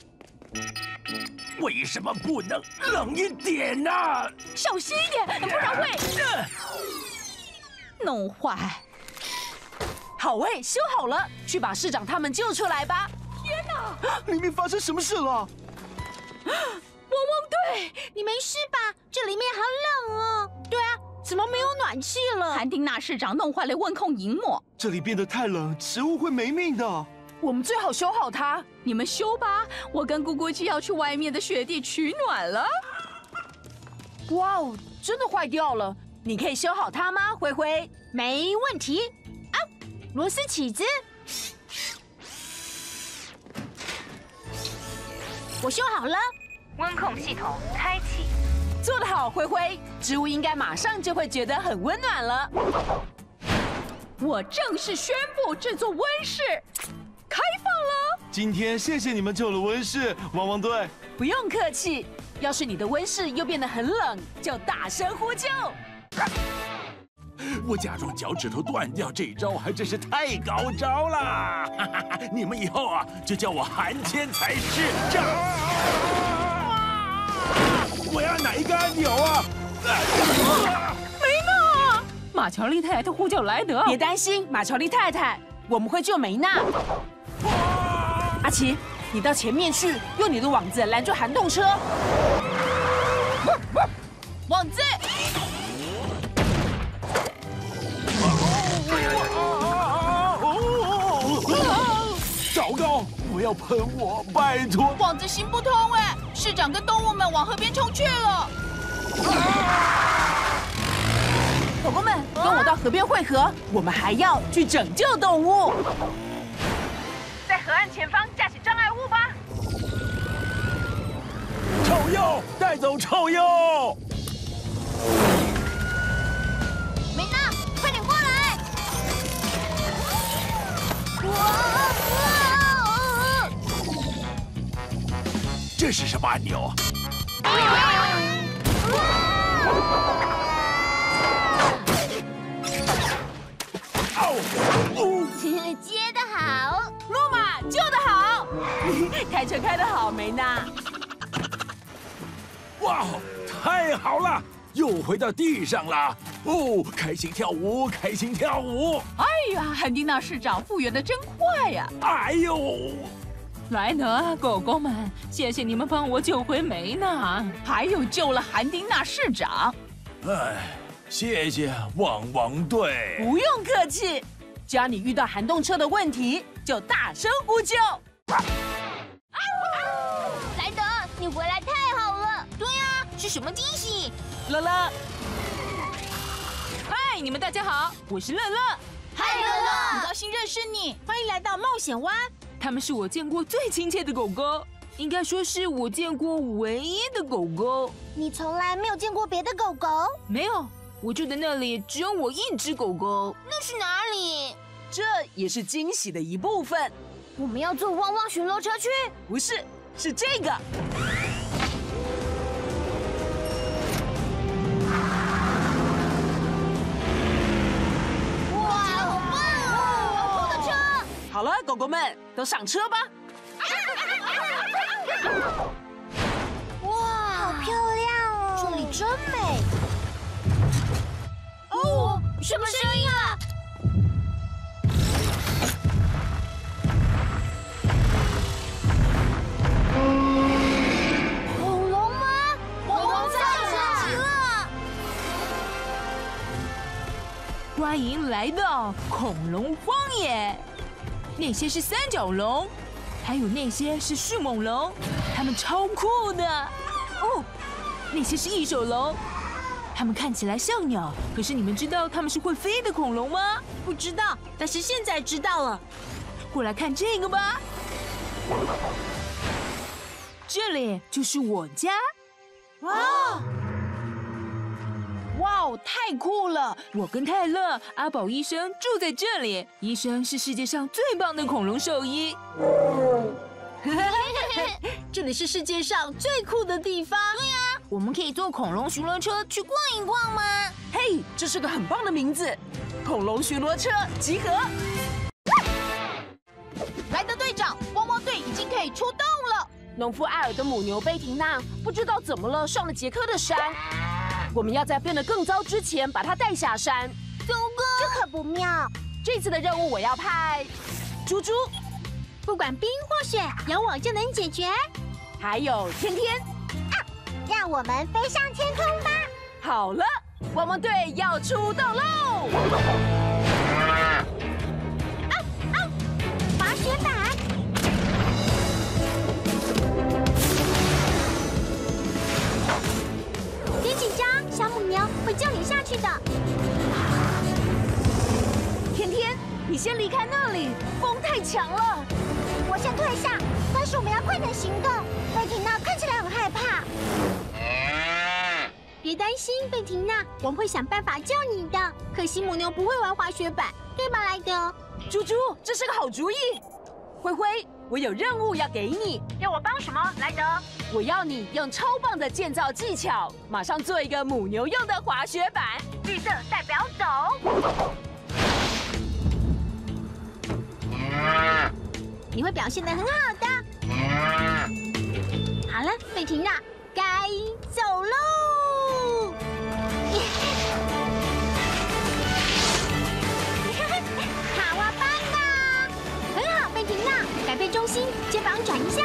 [SPEAKER 4] 为什么不能冷一点呢？
[SPEAKER 1] 小心一点，不然会弄坏。
[SPEAKER 3] 好诶，修好了，去把市长他们救出来吧。
[SPEAKER 1] 天哪！
[SPEAKER 7] 里面发生什么事了？
[SPEAKER 1] 汪汪队，
[SPEAKER 2] 你没事吧？这里面好冷哦。对啊，怎么没有暖气了？
[SPEAKER 1] 韩丁娜市长弄坏了温控荧幕，
[SPEAKER 7] 这里变得太冷，食物会没命的。
[SPEAKER 3] 我们最好修好它。
[SPEAKER 1] 你们修吧，我跟咕咕鸡要去外面的雪地取暖了。
[SPEAKER 3] 哇哦，真的坏掉了！你可以修好它吗，灰灰？
[SPEAKER 2] 没问题。啊，螺丝起子，我修好了。
[SPEAKER 6] 温控系统开启。
[SPEAKER 3] 做得好，灰灰，植物应该马上就会觉得很温暖了。
[SPEAKER 1] 我正式宣布这座温室开放了。
[SPEAKER 7] 今天谢谢你们救了温室，汪汪队。
[SPEAKER 3] 不用客气，要是你的温室又变得很冷，就大声呼救。
[SPEAKER 4] 我假装脚趾头断掉，这招还真是太高招了！你们以后啊，就叫我韩天才市长。我要哪一个按钮啊？
[SPEAKER 8] 梅娜，马乔丽太太呼叫莱德。
[SPEAKER 3] 别担心，马乔丽太太，我们会救梅娜。阿奇，你到前面去，用你的网子拦住涵洞车。
[SPEAKER 1] 网子。
[SPEAKER 4] 糟糕！不要喷我，拜托！
[SPEAKER 1] 网子行不通哎，市长跟动物们往河边冲去了。
[SPEAKER 3] 狗狗们，跟我到河边汇合，我们还要去拯救动物。
[SPEAKER 6] 在河岸前方架起障碍物吧。
[SPEAKER 4] 臭鼬，带走臭鼬！
[SPEAKER 2] 梅娜，快点过来！哇！
[SPEAKER 4] 这是什么按钮？
[SPEAKER 2] 接得好，
[SPEAKER 3] 路马救得好，开车开得好，梅娜。
[SPEAKER 4] 哇，太好了，又回到地上了。哦，开心跳舞，开心跳舞。
[SPEAKER 1] 哎呀，韩丁娜市长复原的真快呀！
[SPEAKER 4] 哎呦！
[SPEAKER 8] 莱德，狗狗们，谢谢你们帮我救回梅娜，
[SPEAKER 1] 还有救了韩丁娜市长。
[SPEAKER 4] 哎，谢谢汪汪队。
[SPEAKER 3] 不用客气，只要你遇到涵洞车的问题，就大声呼救。
[SPEAKER 2] 莱德，你回来太好了。对呀，是什么惊喜？
[SPEAKER 3] 乐乐，
[SPEAKER 8] 嗨，你们大家好，我是乐乐。
[SPEAKER 2] 嗨，乐乐，
[SPEAKER 1] 很高兴认识你，
[SPEAKER 9] 欢迎来到冒险湾。
[SPEAKER 8] 他们是我见过最亲切的狗狗，应该说是我见过唯一的狗狗。
[SPEAKER 2] 你从来没有见过别的狗狗？
[SPEAKER 8] 没有，我住的那里只有我一只狗狗。
[SPEAKER 2] 那是哪里？
[SPEAKER 3] 这也是惊喜的一部分。
[SPEAKER 2] 我们要坐汪汪巡逻车去？
[SPEAKER 3] 不是，是这个。
[SPEAKER 2] 哇，好棒哦！好酷的车！
[SPEAKER 3] 好了，狗狗们都上车吧。
[SPEAKER 2] 哇，好漂亮哦！这里真美。哦，什么声音啊？恐龙吗？恐龙太神奇了！
[SPEAKER 8] 欢迎来到恐龙荒野。那些是三角龙，还有那些是迅猛龙，它们超酷的。哦，那些是翼手龙，它们看起来像鸟，可是你们知道它们是会飞的恐龙吗？
[SPEAKER 9] 不知道，但是现在知道了。
[SPEAKER 8] 过来看这个吧，这里就是我家。
[SPEAKER 9] 哇！哇哦，太酷了！
[SPEAKER 8] 我跟泰勒、阿宝医生住在这里。医生是世界上最棒的恐龙兽医。
[SPEAKER 9] 这里是世界上最酷的地方。
[SPEAKER 2] 对啊，我们可以坐恐龙巡逻车去逛一逛吗？
[SPEAKER 3] 嘿，这是个很棒的名字！恐龙巡逻车集合！
[SPEAKER 9] 莱德队长，汪汪队已经可以出动了。
[SPEAKER 3] 农夫艾尔的母牛贝婷娜不知道怎么了，上了杰克的山。我们要在变得更糟之前把它带下山。
[SPEAKER 2] 糟糕，这可不妙。
[SPEAKER 3] 这次的任务我要派猪猪，
[SPEAKER 2] 不管冰或雪，有我就能解决。
[SPEAKER 3] 还有天天。
[SPEAKER 2] 啊，让我们飞上天空吧！
[SPEAKER 3] 好了，汪汪队要出动喽！
[SPEAKER 2] 啊啊！滑雪板。别紧张，小母牛会救你下去的。
[SPEAKER 3] 天天，你先离开那里，风太强了。
[SPEAKER 2] 我先退下，但是我们要快点行动。贝婷娜看起来很害怕。别担心，贝婷娜，我们会想办法救你的。可惜母牛不会玩滑雪板，对吧，莱德？
[SPEAKER 3] 猪猪，这是个好主意。灰灰，我有任务要给你。
[SPEAKER 6] 要我帮什么，莱德？
[SPEAKER 3] 我要你用超棒的建造技巧，马上做一个母牛用的滑雪板。
[SPEAKER 6] 绿色代表走。
[SPEAKER 2] 你会表现得很好的。好了，贝婷娜，该走喽！好啊，棒啊！很好，贝婷娜，改变中心，肩膀转一下。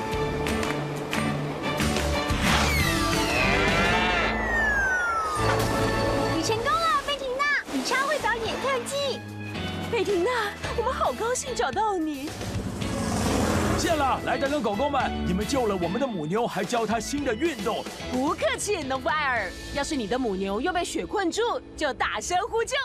[SPEAKER 2] 你成功了，贝婷娜，你超会表演特技。
[SPEAKER 3] 贝婷娜，我们好高兴找到你。
[SPEAKER 4] 谢了，莱德跟狗狗们，你们救了我们的母牛，还教它新的运动。
[SPEAKER 3] 不客气，农夫艾尔。要是你的母牛又被雪困住，就大声呼救。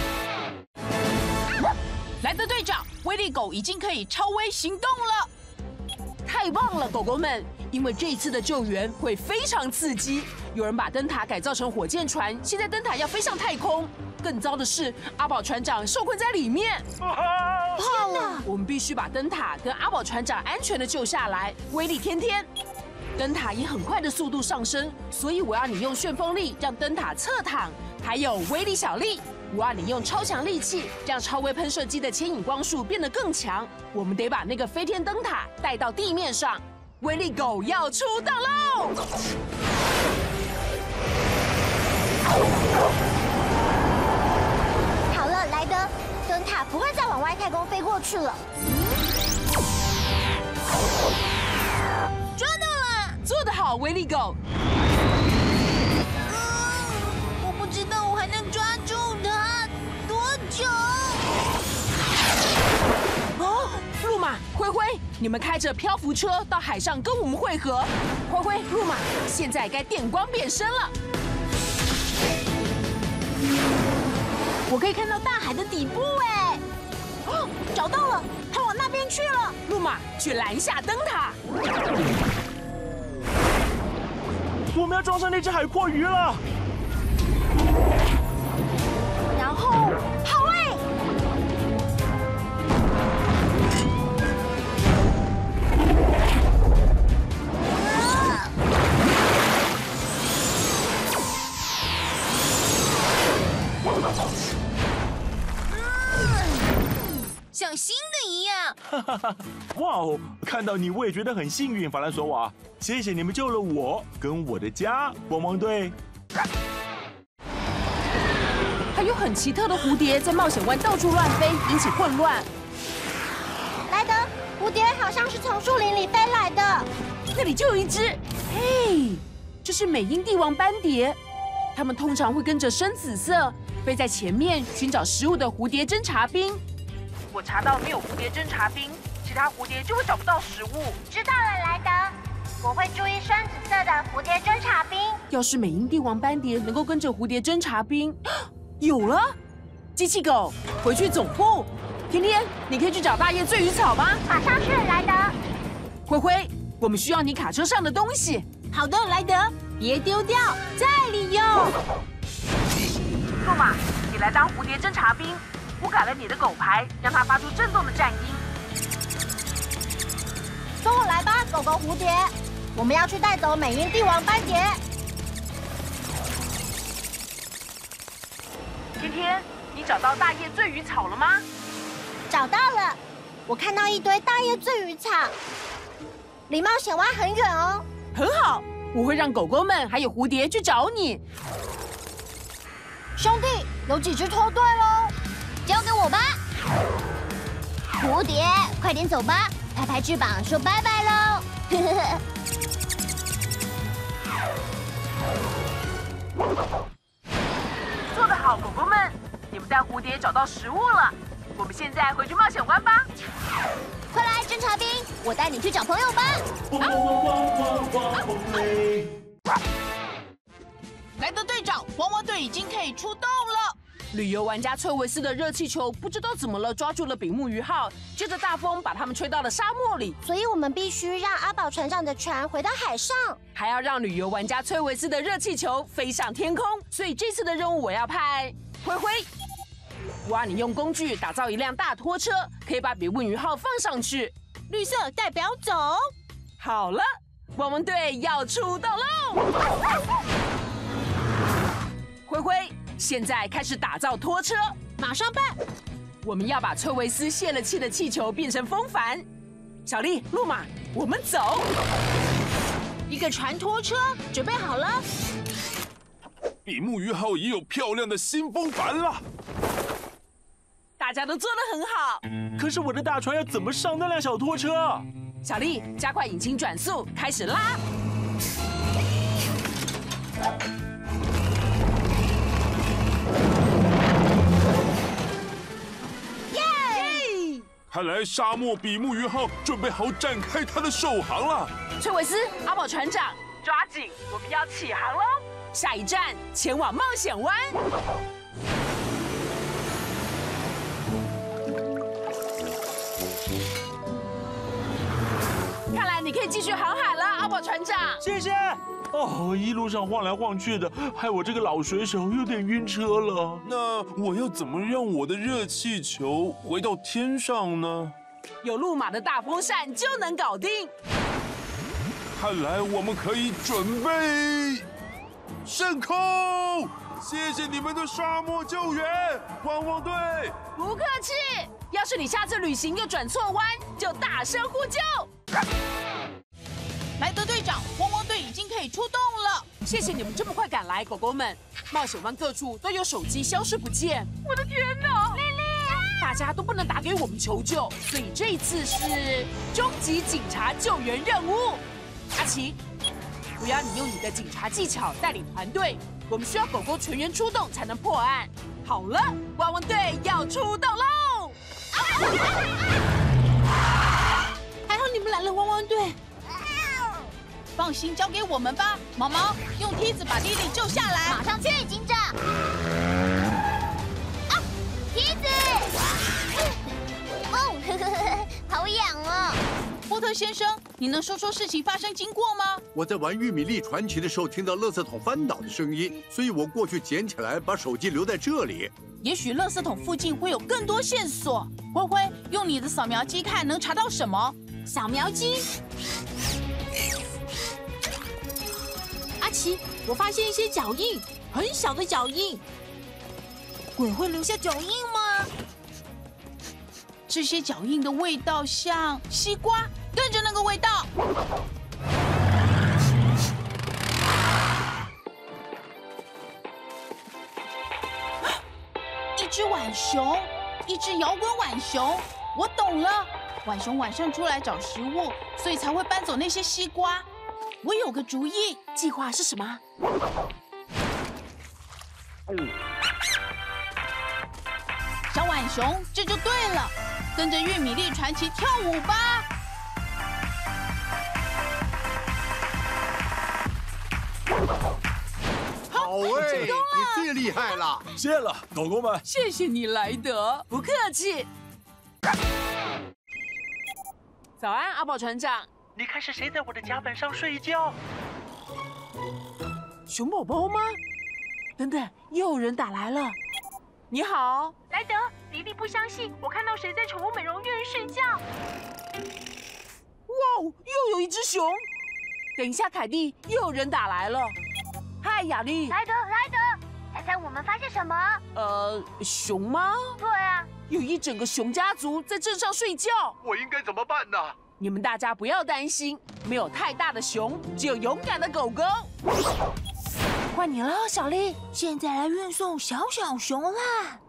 [SPEAKER 1] 莱德队长，威力狗已经可以超威行动了。
[SPEAKER 3] 太棒了，狗狗们！因为这一次的救援会非常刺激。有人把灯塔改造成火箭船，现在灯塔要飞上太空。更糟的是，阿宝船长受困在里面。
[SPEAKER 2] 天哪！
[SPEAKER 3] 我们必须把灯塔跟阿宝船长安全的救下来。威力天天，灯塔以很快的速度上升，所以我要你用旋风力让灯塔侧躺。还有威力小力，我要你用超强力气，让超微喷射机的牵引光束变得更强。我们得把那个飞天灯塔带到地面上。威力狗要出动喽！
[SPEAKER 2] 好了，莱德，灯塔不会再往外太空飞过去了。抓到了！
[SPEAKER 3] 做得好，威力狗。
[SPEAKER 2] 我不知道我还能抓住它多久。
[SPEAKER 3] 哦，路马、灰灰，你们开着漂浮车到海上跟我们会合。灰灰、路马，现在该电光变身了。
[SPEAKER 9] 我可以看到大海的底部哎！哦，找到了，它往那边去了。
[SPEAKER 3] 路马，去拦下灯塔。
[SPEAKER 11] 我们要撞上那只海蛞蝓了。
[SPEAKER 2] 然后，好哎！
[SPEAKER 6] 像新的一样。
[SPEAKER 11] 哈哈哈！哇哦，看到你我也觉得很幸运，法兰索瓦，谢谢你们救了我跟我的家，汪汪队。
[SPEAKER 3] 还有很奇特的蝴蝶在冒险湾到处乱飞，引起混乱。
[SPEAKER 2] 莱德，蝴蝶好像是从树林里飞来的。
[SPEAKER 3] 那里就有一只，嘿，这是美英帝王斑蝶。它们通常会跟着深紫色飞在前面寻找食物的蝴蝶侦察兵。
[SPEAKER 13] 我查到没有蝴蝶侦察兵，其他蝴蝶就会找不到食物。
[SPEAKER 2] 知道了，莱德，我会注意深紫色的蝴蝶侦察兵。
[SPEAKER 3] 要是美英帝王斑蝶能够跟着蝴蝶侦察兵，有了！机器狗，回去总部。天天，你可以去找大叶醉鱼草吗？
[SPEAKER 2] 马上去，莱德。
[SPEAKER 3] 灰灰，我们需要你卡车上的东西。
[SPEAKER 9] 好的，莱德，别丢掉，再利用。
[SPEAKER 13] 路马，你来当蝴蝶侦察兵。我改了你的狗牌，让它发出震动的战音。
[SPEAKER 2] 跟我来吧，狗狗蝴蝶，我们要去带走美英帝王斑蝶。
[SPEAKER 13] 天天，你找到大叶醉鱼草了吗？
[SPEAKER 2] 找到了，我看到一堆大叶醉鱼草，离冒险湾很远哦。
[SPEAKER 3] 很好，我会让狗狗们还有蝴蝶去找你。
[SPEAKER 2] 兄弟，有几只脱队喽？交给我吧。蝴蝶，快点走吧，拍拍翅膀说拜拜喽。
[SPEAKER 13] 做得好，狗狗们，你们带蝴蝶找到食物了。我们现在回去冒险湾吧。
[SPEAKER 2] 快来，侦察兵，我带你去找朋友吧。
[SPEAKER 1] 莱德队长，汪汪队已经可以出动了。
[SPEAKER 3] 旅游玩家崔维斯的热气球不知道怎么了，抓住了比目鱼号，接着大风把他们吹到了沙漠里。
[SPEAKER 2] 所以我们必须让阿宝船长的船回到海上，
[SPEAKER 3] 还要让旅游玩家崔维斯的热气球飞上天空。所以这次的任务我要派灰灰。哇，你用工具打造一辆大拖车，可以把比目鱼号放上去。
[SPEAKER 9] 绿色代表走。
[SPEAKER 3] 好了，汪汪队要出动喽！灰灰。现在开始打造拖车，
[SPEAKER 9] 马上办！
[SPEAKER 3] 我们要把崔维斯泄了气的气球变成风帆。小丽、路马，我们走！
[SPEAKER 9] 一个船拖车准备好了。
[SPEAKER 14] 比目鱼号也有漂亮的新风帆了。
[SPEAKER 3] 大家都做得很好。
[SPEAKER 11] 可是我的大船要怎么上那辆小拖车？
[SPEAKER 3] 小丽，加快引擎转速，开始拉。
[SPEAKER 14] 看来沙漠比目鱼号准备好展开它的首航了。
[SPEAKER 3] 崔维斯、阿宝船长，
[SPEAKER 13] 抓紧，我们要起航喽！
[SPEAKER 3] 下一站前往冒险湾。看来你可以继续航海了，阿宝船长。
[SPEAKER 11] 谢谢。哦，一路上晃来晃去的，害我这个老水手有点晕车了。
[SPEAKER 14] 那我要怎么让我的热气球回到天上呢？
[SPEAKER 3] 有路马的大风扇就能搞定。
[SPEAKER 14] 看来我们可以准备升空。谢谢你们的沙漠救援，汪汪队。
[SPEAKER 3] 不客气。要是你下次旅行又转错弯，就大声呼救。
[SPEAKER 1] 莱德队长，汪汪队已经可以出动了。
[SPEAKER 3] 谢谢你们这么快赶来，狗狗们。冒险湾各处都有手机消失不见。我的天哪！丽丽，大家都不能打给我们求救，所以这一次是终极警察救援任务。阿奇，我要你用你的警察技巧带领团队。我们需要狗狗全员出动才能破案。好了，汪汪队要出动喽！
[SPEAKER 9] 还好你们来了，汪汪队。
[SPEAKER 1] 放心，交给我们吧。毛毛，用梯子把莉莉救下来。
[SPEAKER 2] 马上去，警长。啊，梯子！哦，呵呵呵，好痒哦。
[SPEAKER 1] 波特先生，你能说说事情发生经过吗？
[SPEAKER 7] 我在玩玉米粒传奇的时候听到垃圾桶翻倒的声音，所以我过去捡起来，把手机留在这里。
[SPEAKER 1] 也许垃圾桶附近会有更多线索。灰灰，用你的扫描机看能查到什么？
[SPEAKER 9] 扫描机。阿奇，我发现一些脚印，很小的脚印。鬼会留下脚印吗？
[SPEAKER 1] 这些脚印的味道像西瓜，跟着那个味道。一只浣熊，一只摇滚浣熊。我懂了，浣熊晚上出来找食物，所以才会搬走那些西瓜。我有个主意，
[SPEAKER 3] 计划是什么？
[SPEAKER 1] 小浣熊，这就对了，跟着玉米粒传奇跳舞吧！
[SPEAKER 7] 好哎，你最厉害了！
[SPEAKER 11] 谢了，狗狗们。
[SPEAKER 1] 谢谢你，莱德。
[SPEAKER 3] 不客气。早安，阿宝船长。
[SPEAKER 4] 你看是谁在我的甲板上睡觉？
[SPEAKER 3] 熊宝宝吗？等等，又有人打来了。你好，
[SPEAKER 13] 莱德，你一定不相信，我看到谁在宠物美容院睡觉。
[SPEAKER 3] 哇哦，又有一只熊！等一下，凯蒂，又有人打来了。嗨，雅丽。
[SPEAKER 2] 莱德，莱德，猜猜我们发现什么？
[SPEAKER 3] 呃，熊吗？
[SPEAKER 2] 对啊，
[SPEAKER 3] 有一整个熊家族在镇上睡觉。
[SPEAKER 7] 我应该怎么办呢？
[SPEAKER 3] 你们大家不要担心，没有太大的熊，只有勇敢的狗狗。
[SPEAKER 9] 换你了，小丽。现在来运送小小熊啦！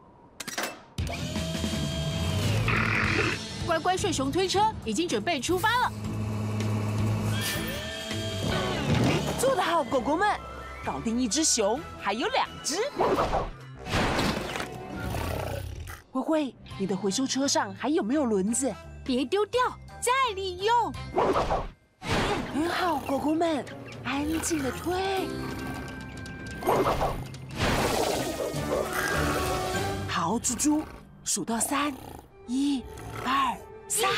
[SPEAKER 9] 乖乖睡熊推车已经准备出发了。
[SPEAKER 3] 做得好，狗狗们！搞定一只熊，还有两只。灰灰，你的回收车上还有没有轮子？
[SPEAKER 9] 别丢掉，再利用。
[SPEAKER 3] 很好，狗狗们，安静的推。好，猪猪，数到三，一、二、三。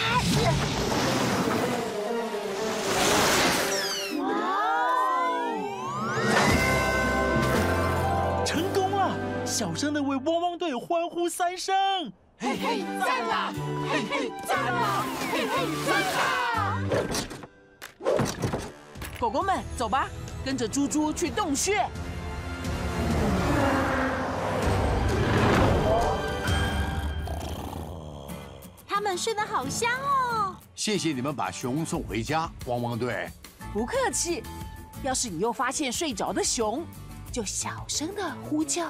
[SPEAKER 11] 成功了！小声的为汪汪队欢呼三声。
[SPEAKER 1] 嘿嘿，赞啦！嘿嘿，赞啦！嘿嘿，赞啦！
[SPEAKER 3] 狗狗们，走吧，跟着猪猪去洞穴。
[SPEAKER 9] 他们睡得好香哦。
[SPEAKER 7] 谢谢你们把熊送回家，汪汪队。
[SPEAKER 3] 不客气。要是你又发现睡着的熊，就小声的呼叫。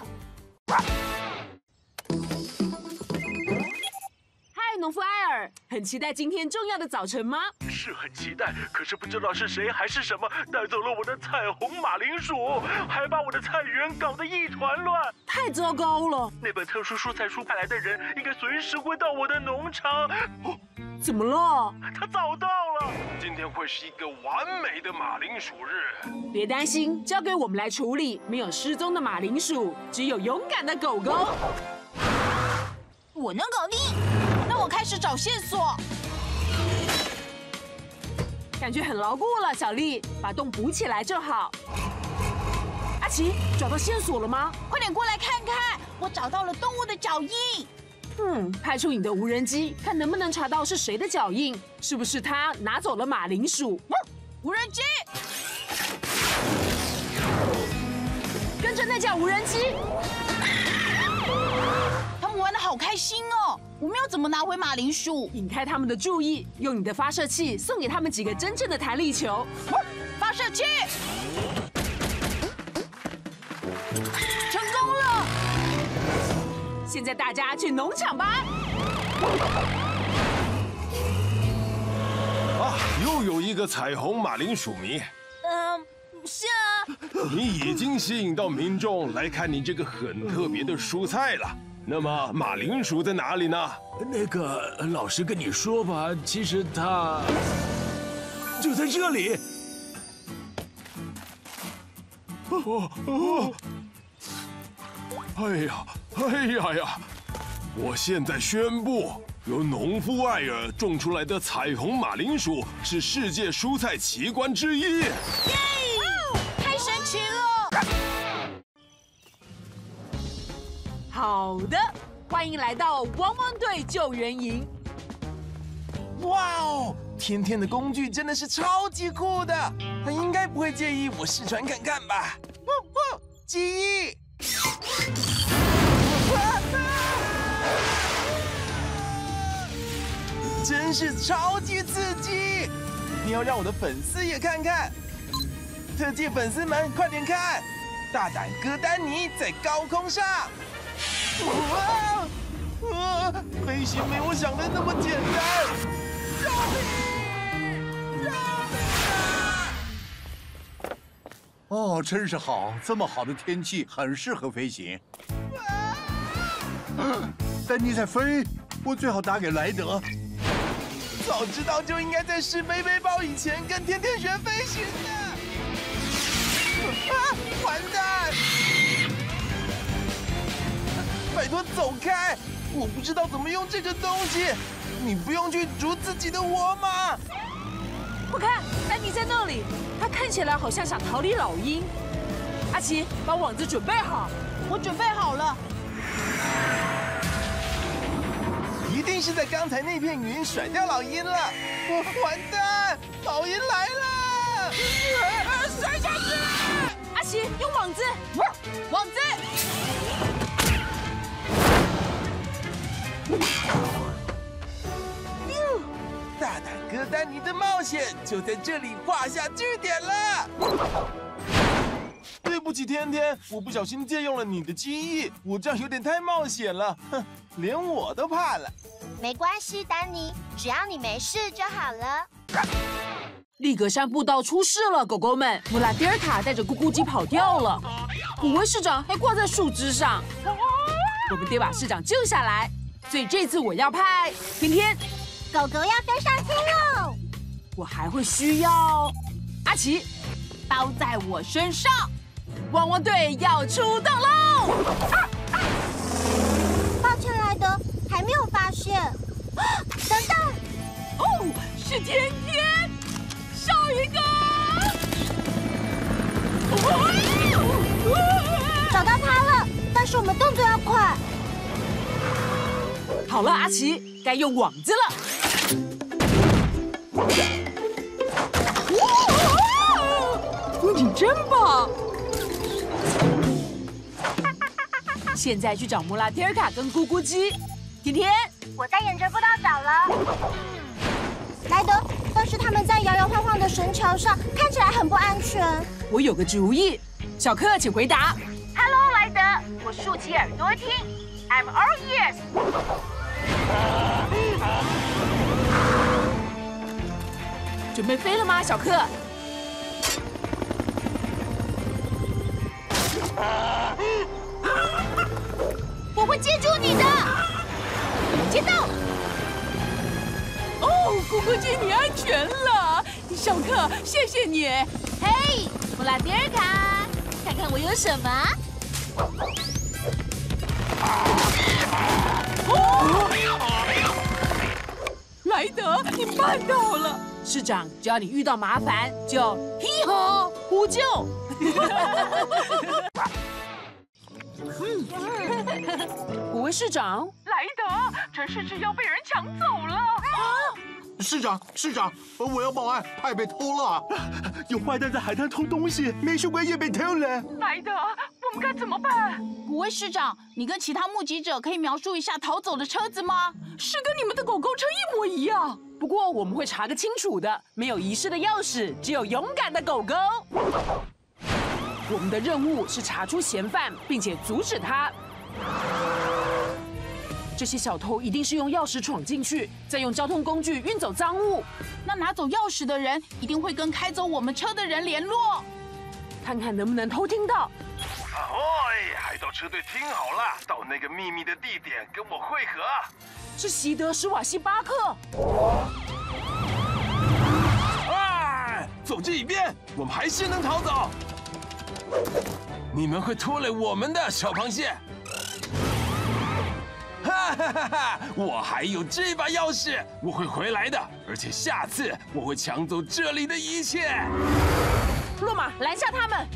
[SPEAKER 3] 嗨，农夫埃尔，很期待今天重要的早晨吗？
[SPEAKER 11] 是很期待，可是不知道是谁还是什么带走了我的彩虹马铃薯，还把我的菜园搞得一团乱，
[SPEAKER 3] 太糟糕了！
[SPEAKER 11] 那本特殊蔬菜书派来的人应该随时会到我的农场。哦，
[SPEAKER 3] 怎么了？
[SPEAKER 11] 他早到了，今天会是一个完美的马铃薯日。
[SPEAKER 3] 别担心，交给我们来处理。没有失踪的马铃薯，只有勇敢的狗狗。
[SPEAKER 9] 我能搞定，那我开始找线索。
[SPEAKER 3] 感觉很牢固了，小丽，把洞补起来就好。阿奇，找到线索了吗？
[SPEAKER 9] 快点过来看看，我找到了动物的脚印。
[SPEAKER 3] 嗯，派出你的无人机，看能不能查到是谁的脚印，是不是他拿走了马铃薯？
[SPEAKER 9] 无人机，
[SPEAKER 3] 跟着那架无人机。
[SPEAKER 9] 他们玩得好开心哦！我们要怎么拿回马铃薯？
[SPEAKER 3] 引开他们的注意，用你的发射器送给他们几个真正的弹力球。
[SPEAKER 9] 发射器成功了！
[SPEAKER 3] 现在大家去农场吧。
[SPEAKER 14] 啊，又有一个彩虹马铃薯迷。
[SPEAKER 9] 嗯，是啊。
[SPEAKER 14] 你已经吸引到民众来看你这个很特别的蔬菜了。那么马铃薯在哪里呢？
[SPEAKER 4] 那个，老实跟你说吧，其实它就在这里。
[SPEAKER 14] 哦哦！哎呀，哎呀呀！我现在宣布，由农夫艾尔种出来的彩虹马铃薯是世界蔬菜奇观之一。耶！
[SPEAKER 9] 太神奇了！
[SPEAKER 3] 好的，欢迎来到汪汪队救援营。
[SPEAKER 15] 哇哦，天天的工具真的是超级酷的，他应该不会介意我试穿看看吧？哦哦，记忆。真是超级刺激！你要让我的粉丝也看看。特界粉丝们，快点看！大胆哥丹尼在高空上。哇！啊！飞行没我想的那么简单。救命！救命啊！
[SPEAKER 7] 哦，真是好，这么好的天气，很适合飞行。丹尼在飞，我最好打给莱德。
[SPEAKER 15] 早知道就应该在试飞背包以前跟天天学飞行的。啊！完蛋！拜托走开！我不知道怎么用这个东西。你不用去逐自己的窝吗？
[SPEAKER 3] 不看，丹尼在那里，他看起来好像想逃离老鹰。阿奇，把网子准备好。
[SPEAKER 9] 我准备好了。
[SPEAKER 15] 一定是在刚才那片云甩掉老鹰了。完蛋，老鹰来了！
[SPEAKER 9] 摔下去！
[SPEAKER 3] 阿奇，用网子，
[SPEAKER 9] 网子。
[SPEAKER 15] 丹尼的冒险就在这里画下句点了。对不起，天天，我不小心借用了你的记忆，我这样有点太冒险了，哼，连我都怕了。
[SPEAKER 2] 没关系，丹尼，只要你没事就好了。
[SPEAKER 3] 利格山步道出事了，狗狗们，穆拉迪尔卡带着咕咕鸡跑掉了，古威市长还挂在树枝上，我们得把市长救下来，所以这次我要派天天，
[SPEAKER 2] 狗狗要飞上天喽，
[SPEAKER 3] 我还会需要阿奇，
[SPEAKER 1] 包在我身上，
[SPEAKER 3] 汪汪队要出动喽！
[SPEAKER 2] 抱歉，莱德，还没有发现。等等，
[SPEAKER 1] 哦，是天天。上一个！
[SPEAKER 2] 找到它了，但是我们动作要快。
[SPEAKER 3] 好了，阿奇，该用网子了。
[SPEAKER 1] 你真棒！
[SPEAKER 3] 现在去找穆拉迪尔卡跟咕咕鸡。天天，
[SPEAKER 2] 我在眼着步道找了。莱德。但是他们在摇摇晃晃的绳桥上，看起来很不安全。
[SPEAKER 3] 我有个主意，小克，请回答。
[SPEAKER 13] Hello， 莱德，我竖起耳朵听 ，I'm all ears。
[SPEAKER 3] 准备飞了吗，小克？
[SPEAKER 2] 我会接住你的，接到。
[SPEAKER 1] 哦，咕咕鸡，你安全了！小克，谢谢你。
[SPEAKER 2] 嘿，穆拉迪尔卡，看看我有什么？
[SPEAKER 1] 哦，莱德，你办到了！
[SPEAKER 3] 市长，只要你遇到麻烦，就嘿吼呼救。古威市长，
[SPEAKER 12] 莱德，城市只要被人抢走了。
[SPEAKER 7] 市长，市长，我要报案，派被偷了，
[SPEAKER 11] 有坏蛋在海滩偷东西，美术馆也被偷了。
[SPEAKER 12] 莱德，我们该怎么办？
[SPEAKER 1] 古威市长，你跟其他目击者可以描述一下逃走的车子吗？是跟你们的狗狗车一模一样。
[SPEAKER 3] 不过我们会查个清楚的，没有遗失的钥匙，只有勇敢的狗狗。我们的任务是查出嫌犯，并且阻止他。这些小偷一定是用钥匙闯进去，再用交通工具运走赃物。
[SPEAKER 1] 那拿走钥匙的人一定会跟开走我们车的人联络，
[SPEAKER 3] 看看能不能偷听到。
[SPEAKER 15] ahoy，海盗车队听好了，到那个秘密的地点跟我会合。
[SPEAKER 3] 是席德史瓦西巴克。
[SPEAKER 15] 哎，走这一边，我们还是能逃走。你们会拖累我们的，小螃蟹。哈哈哈哈！我还有这把钥匙，我会回来的，而且下次我会抢走这里的一切。
[SPEAKER 3] 洛马，拦下他们！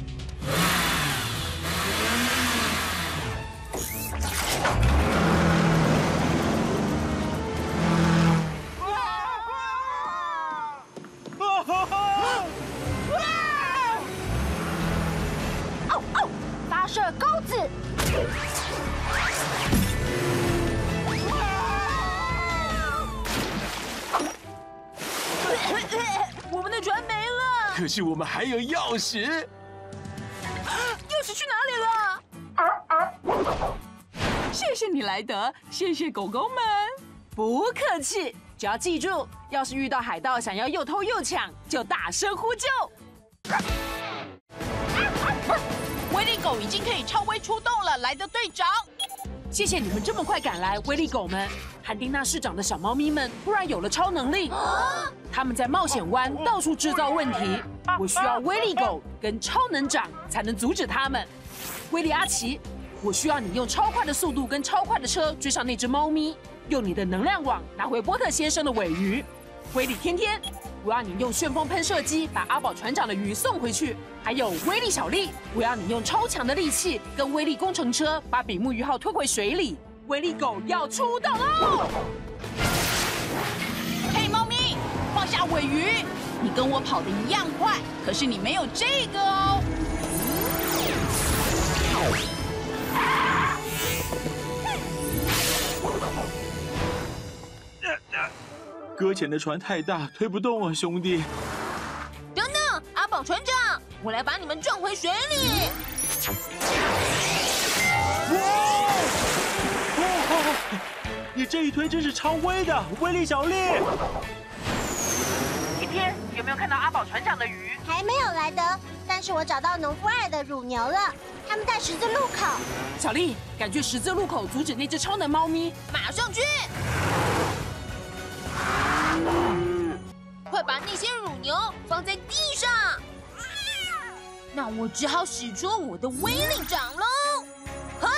[SPEAKER 2] 哦哦！发射钩子！
[SPEAKER 3] 我们的船没了。
[SPEAKER 15] 可是我们还有钥匙。
[SPEAKER 3] 钥匙去哪里了？
[SPEAKER 1] 谢谢你，莱德，谢谢狗狗们。
[SPEAKER 3] 不客气，只要记住，要是遇到海盗想要又偷又抢，就大声呼救。
[SPEAKER 1] 威力狗已经可以超威出动了，莱德队长。
[SPEAKER 3] 谢谢你们这么快赶来，威力狗们。汉丁纳市长的小猫咪们突然有了超能力，他们在冒险湾到处制造问题，我需要威力狗跟超能长才能阻止他们。威力阿奇，我需要你用超快的速度跟超快的车追上那只猫咪，用你的能量网拿回波特先生的尾鱼。威力天天，我要你用旋风喷射机把阿宝船长的鱼送回去。还有威力小丽，我要你用超强的力气跟威力工程车把比目鱼号推回水里。威力狗要出动喽！
[SPEAKER 1] 嘿，猫咪，放下尾鱼！你跟我跑得一样快，可是你没有这个哦。
[SPEAKER 11] 搁浅的船太大，推不动啊，兄弟。
[SPEAKER 2] 等等，阿宝船长，我来把你们撞回水里。
[SPEAKER 11] 哇！你这一推真是超威的，威力小力。
[SPEAKER 13] 天天有没有看到阿宝船长的鱼？
[SPEAKER 2] 还没有来得，但是我找到农夫爱的乳牛了，他们在十字路口。
[SPEAKER 3] 小丽，赶去十字路口阻止那只超能猫咪，
[SPEAKER 2] 马上去！快把那些乳牛放在地上。那我只好使出我的威力掌喽！哼！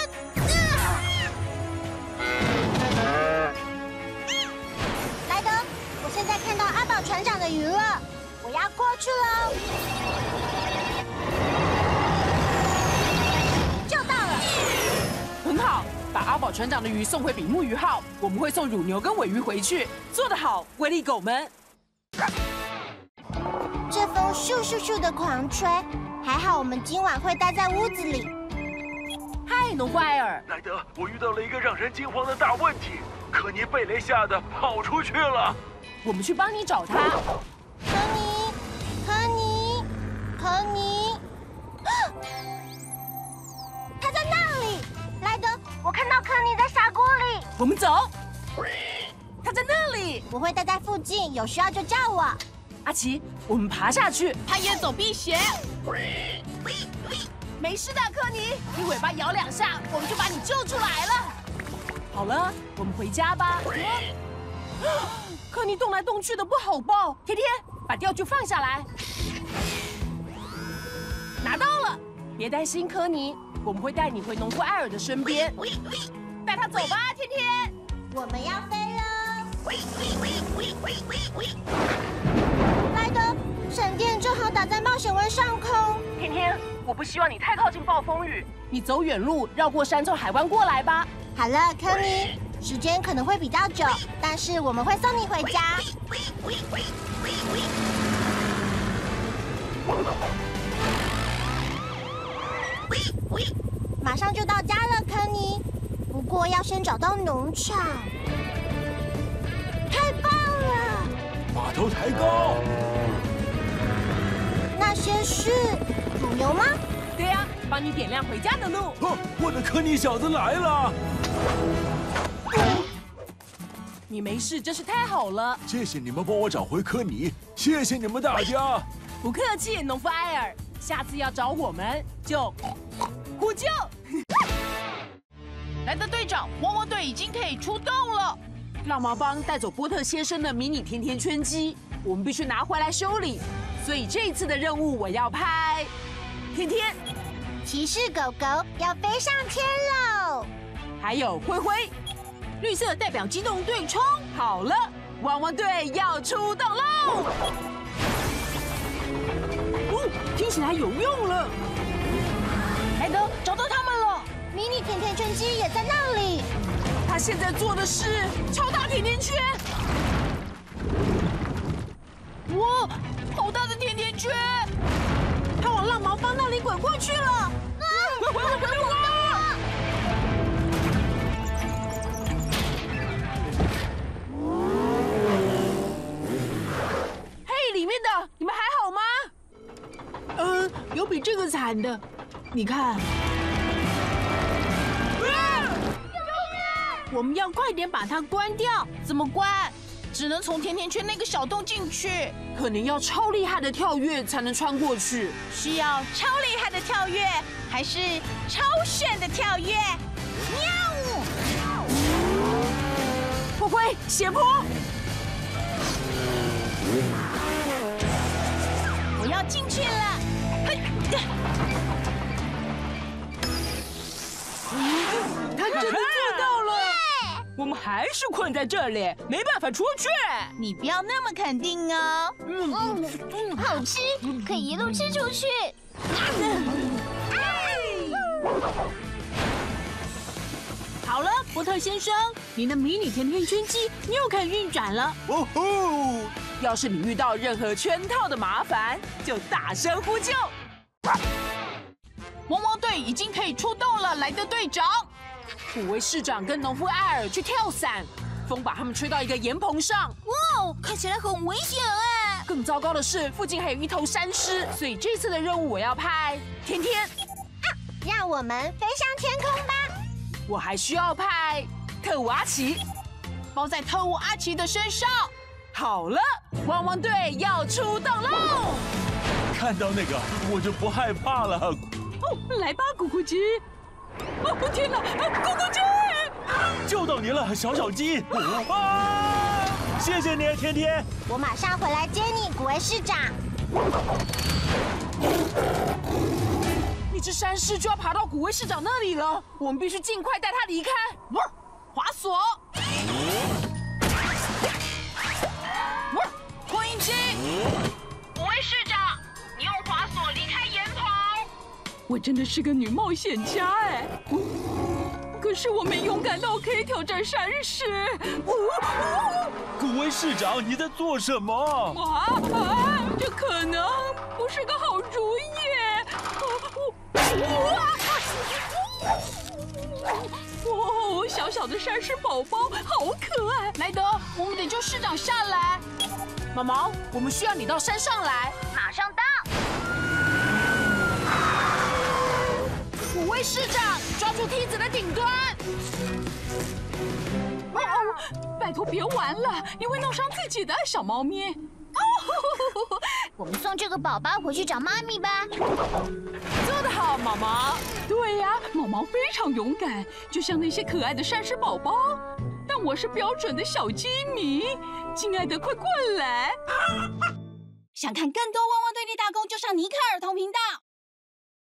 [SPEAKER 2] 莱德，我现在看到阿宝船长的鱼了，我要过去喽！就到了，
[SPEAKER 3] 很好，把阿宝船长的鱼送回比目鱼号，我们会送乳牛跟尾鱼回去。做得好，威力狗们！
[SPEAKER 2] 这风咻咻咻的狂吹，还好我们今晚会待在屋子里。
[SPEAKER 3] 嗨，农夫艾尔，
[SPEAKER 4] 莱德，我遇到了一个让人惊慌的大问题，科尼被雷吓得跑出去了。
[SPEAKER 3] 我们去帮你找他。
[SPEAKER 2] 科尼，科尼，科尼，他在那里！莱德，我看到科尼在沙锅里。
[SPEAKER 3] 我们走。他在那里，
[SPEAKER 2] 我会待在附近，有需要就叫我。
[SPEAKER 3] 阿奇，我们爬下去。
[SPEAKER 1] 他也走避险。没事的，科尼，你尾巴摇两下，我们就把你救出来了。
[SPEAKER 3] 好了，我们回家吧。科尼动来动去的不好抱，天天把钓具放下来。拿到了，别担心，科尼，我们会带你回农夫艾尔的身边。带他走吧，天天。
[SPEAKER 2] 我们要飞了。莱德，闪电正好打在冒险湾上空。
[SPEAKER 13] 天天，我不希望你太靠近暴风雨，
[SPEAKER 3] 你走远路，绕过山，从海湾过来吧。
[SPEAKER 2] 好了，科尼，时间可能会比较久，但是我们会送你回家。马上就到家了，科尼。不过要先找到农场。太棒了！
[SPEAKER 4] 码头抬高。
[SPEAKER 2] 那些是乳牛吗？
[SPEAKER 3] 对呀、啊，帮你点亮回家的路。
[SPEAKER 4] 哦，我的科尼小子来了！
[SPEAKER 3] 你没事，真是太好了。
[SPEAKER 4] 谢谢你们帮我找回科尼，谢谢你们大家。
[SPEAKER 3] 不客气，农夫埃尔，下次要找我们就呼救。
[SPEAKER 1] 莱德队长，汪汪队已经可以出动了。
[SPEAKER 3] 让毛帮带走波特先生的迷你甜甜圈机，我们必须拿回来修理。所以这一次的任务，我要派天天
[SPEAKER 2] 骑士狗狗要飞上天喽，
[SPEAKER 3] 还有灰灰，
[SPEAKER 9] 绿色代表机动队冲。
[SPEAKER 3] 好了，汪汪队要出动喽！
[SPEAKER 9] 哦，听起来有用了。莱德找到他们了，
[SPEAKER 2] 迷你甜甜圈机也在那里。
[SPEAKER 3] 他现在做的是超大甜甜圈。
[SPEAKER 1] 哇，好大的甜甜圈！
[SPEAKER 9] 它往浪毛帮那里滚过去了。啊！
[SPEAKER 2] 快快快快！
[SPEAKER 3] 嘿，里面的，你们还好吗？
[SPEAKER 9] 嗯，有比这个惨的，你看。我们要快点把它关掉。
[SPEAKER 1] 怎么关？只能从甜甜圈那个小洞进去。
[SPEAKER 3] 可能要超厉害的跳跃才能穿过去。
[SPEAKER 1] 需要超厉害的跳跃，还是超炫的跳跃？喵！
[SPEAKER 3] 灰灰，斜坡！
[SPEAKER 1] 我要进去了。嘿，
[SPEAKER 3] 他真的做到了。我们还是困在这里，没办法出去。
[SPEAKER 1] 你不要那么肯定哦。
[SPEAKER 2] 嗯嗯，好吃，可以一路吃出去。
[SPEAKER 9] 好了，波特先生，你的迷你甜甜圈机又可以运转了。
[SPEAKER 5] 哦吼！
[SPEAKER 3] 要是你遇到任何圈套的麻烦，就大声呼救。
[SPEAKER 1] 汪汪队已经可以出动了，莱德队长。
[SPEAKER 3] 五位市长跟农夫艾尔去跳伞， 风把他们吹到一个岩棚上。
[SPEAKER 2] 哇，看起来很危险哎！
[SPEAKER 3] 更糟糕的是，附近还有一头山狮，所以这次的任务我要派天天。
[SPEAKER 2] 啊，让我们飞上天空吧！
[SPEAKER 3] 我还需要派特务阿奇，
[SPEAKER 9] 包在特务阿奇的身上。
[SPEAKER 3] 好了，汪汪队要出动喽！
[SPEAKER 11] 看到那个我就不害怕了。
[SPEAKER 8] 哦，来吧，咕咕鸡！哦，天哪，咕咕鸡！
[SPEAKER 11] 救到你了，小小鸡！啊！谢谢你，天天。
[SPEAKER 2] 我马上回来接你，古威市长。
[SPEAKER 3] 那只山狮就要爬到古威市长那里了，我们必须尽快带他离开。
[SPEAKER 9] 不是，滑索。不是，扩音机。
[SPEAKER 10] 古威市长，你用滑索离开岩棚。
[SPEAKER 8] 我真的是个女冒险家哎。可是我没勇敢到可以挑战山狮。
[SPEAKER 11] 古威市长，你在做什么？
[SPEAKER 8] 啊啊！这可能不是个好主意。哇，小小的山狮宝宝好可爱。
[SPEAKER 9] 莱德，我们得救市长下来。
[SPEAKER 3] 毛毛，我们需要你到山上来。
[SPEAKER 6] 马上到。
[SPEAKER 3] 古威市长，抓住梯子的顶端！
[SPEAKER 8] 哦，拜托别玩了，你会弄伤自己的，小猫咪。哦，
[SPEAKER 2] 我们送这个宝宝回去找妈咪吧。
[SPEAKER 3] 做得好，毛毛。
[SPEAKER 8] 对呀，毛毛非常勇敢，就像那些可爱的山狮宝宝。但我是标准的小鸡迷，亲爱的，快过来！
[SPEAKER 9] 想看更多汪汪队立大功，就上尼克儿童频道。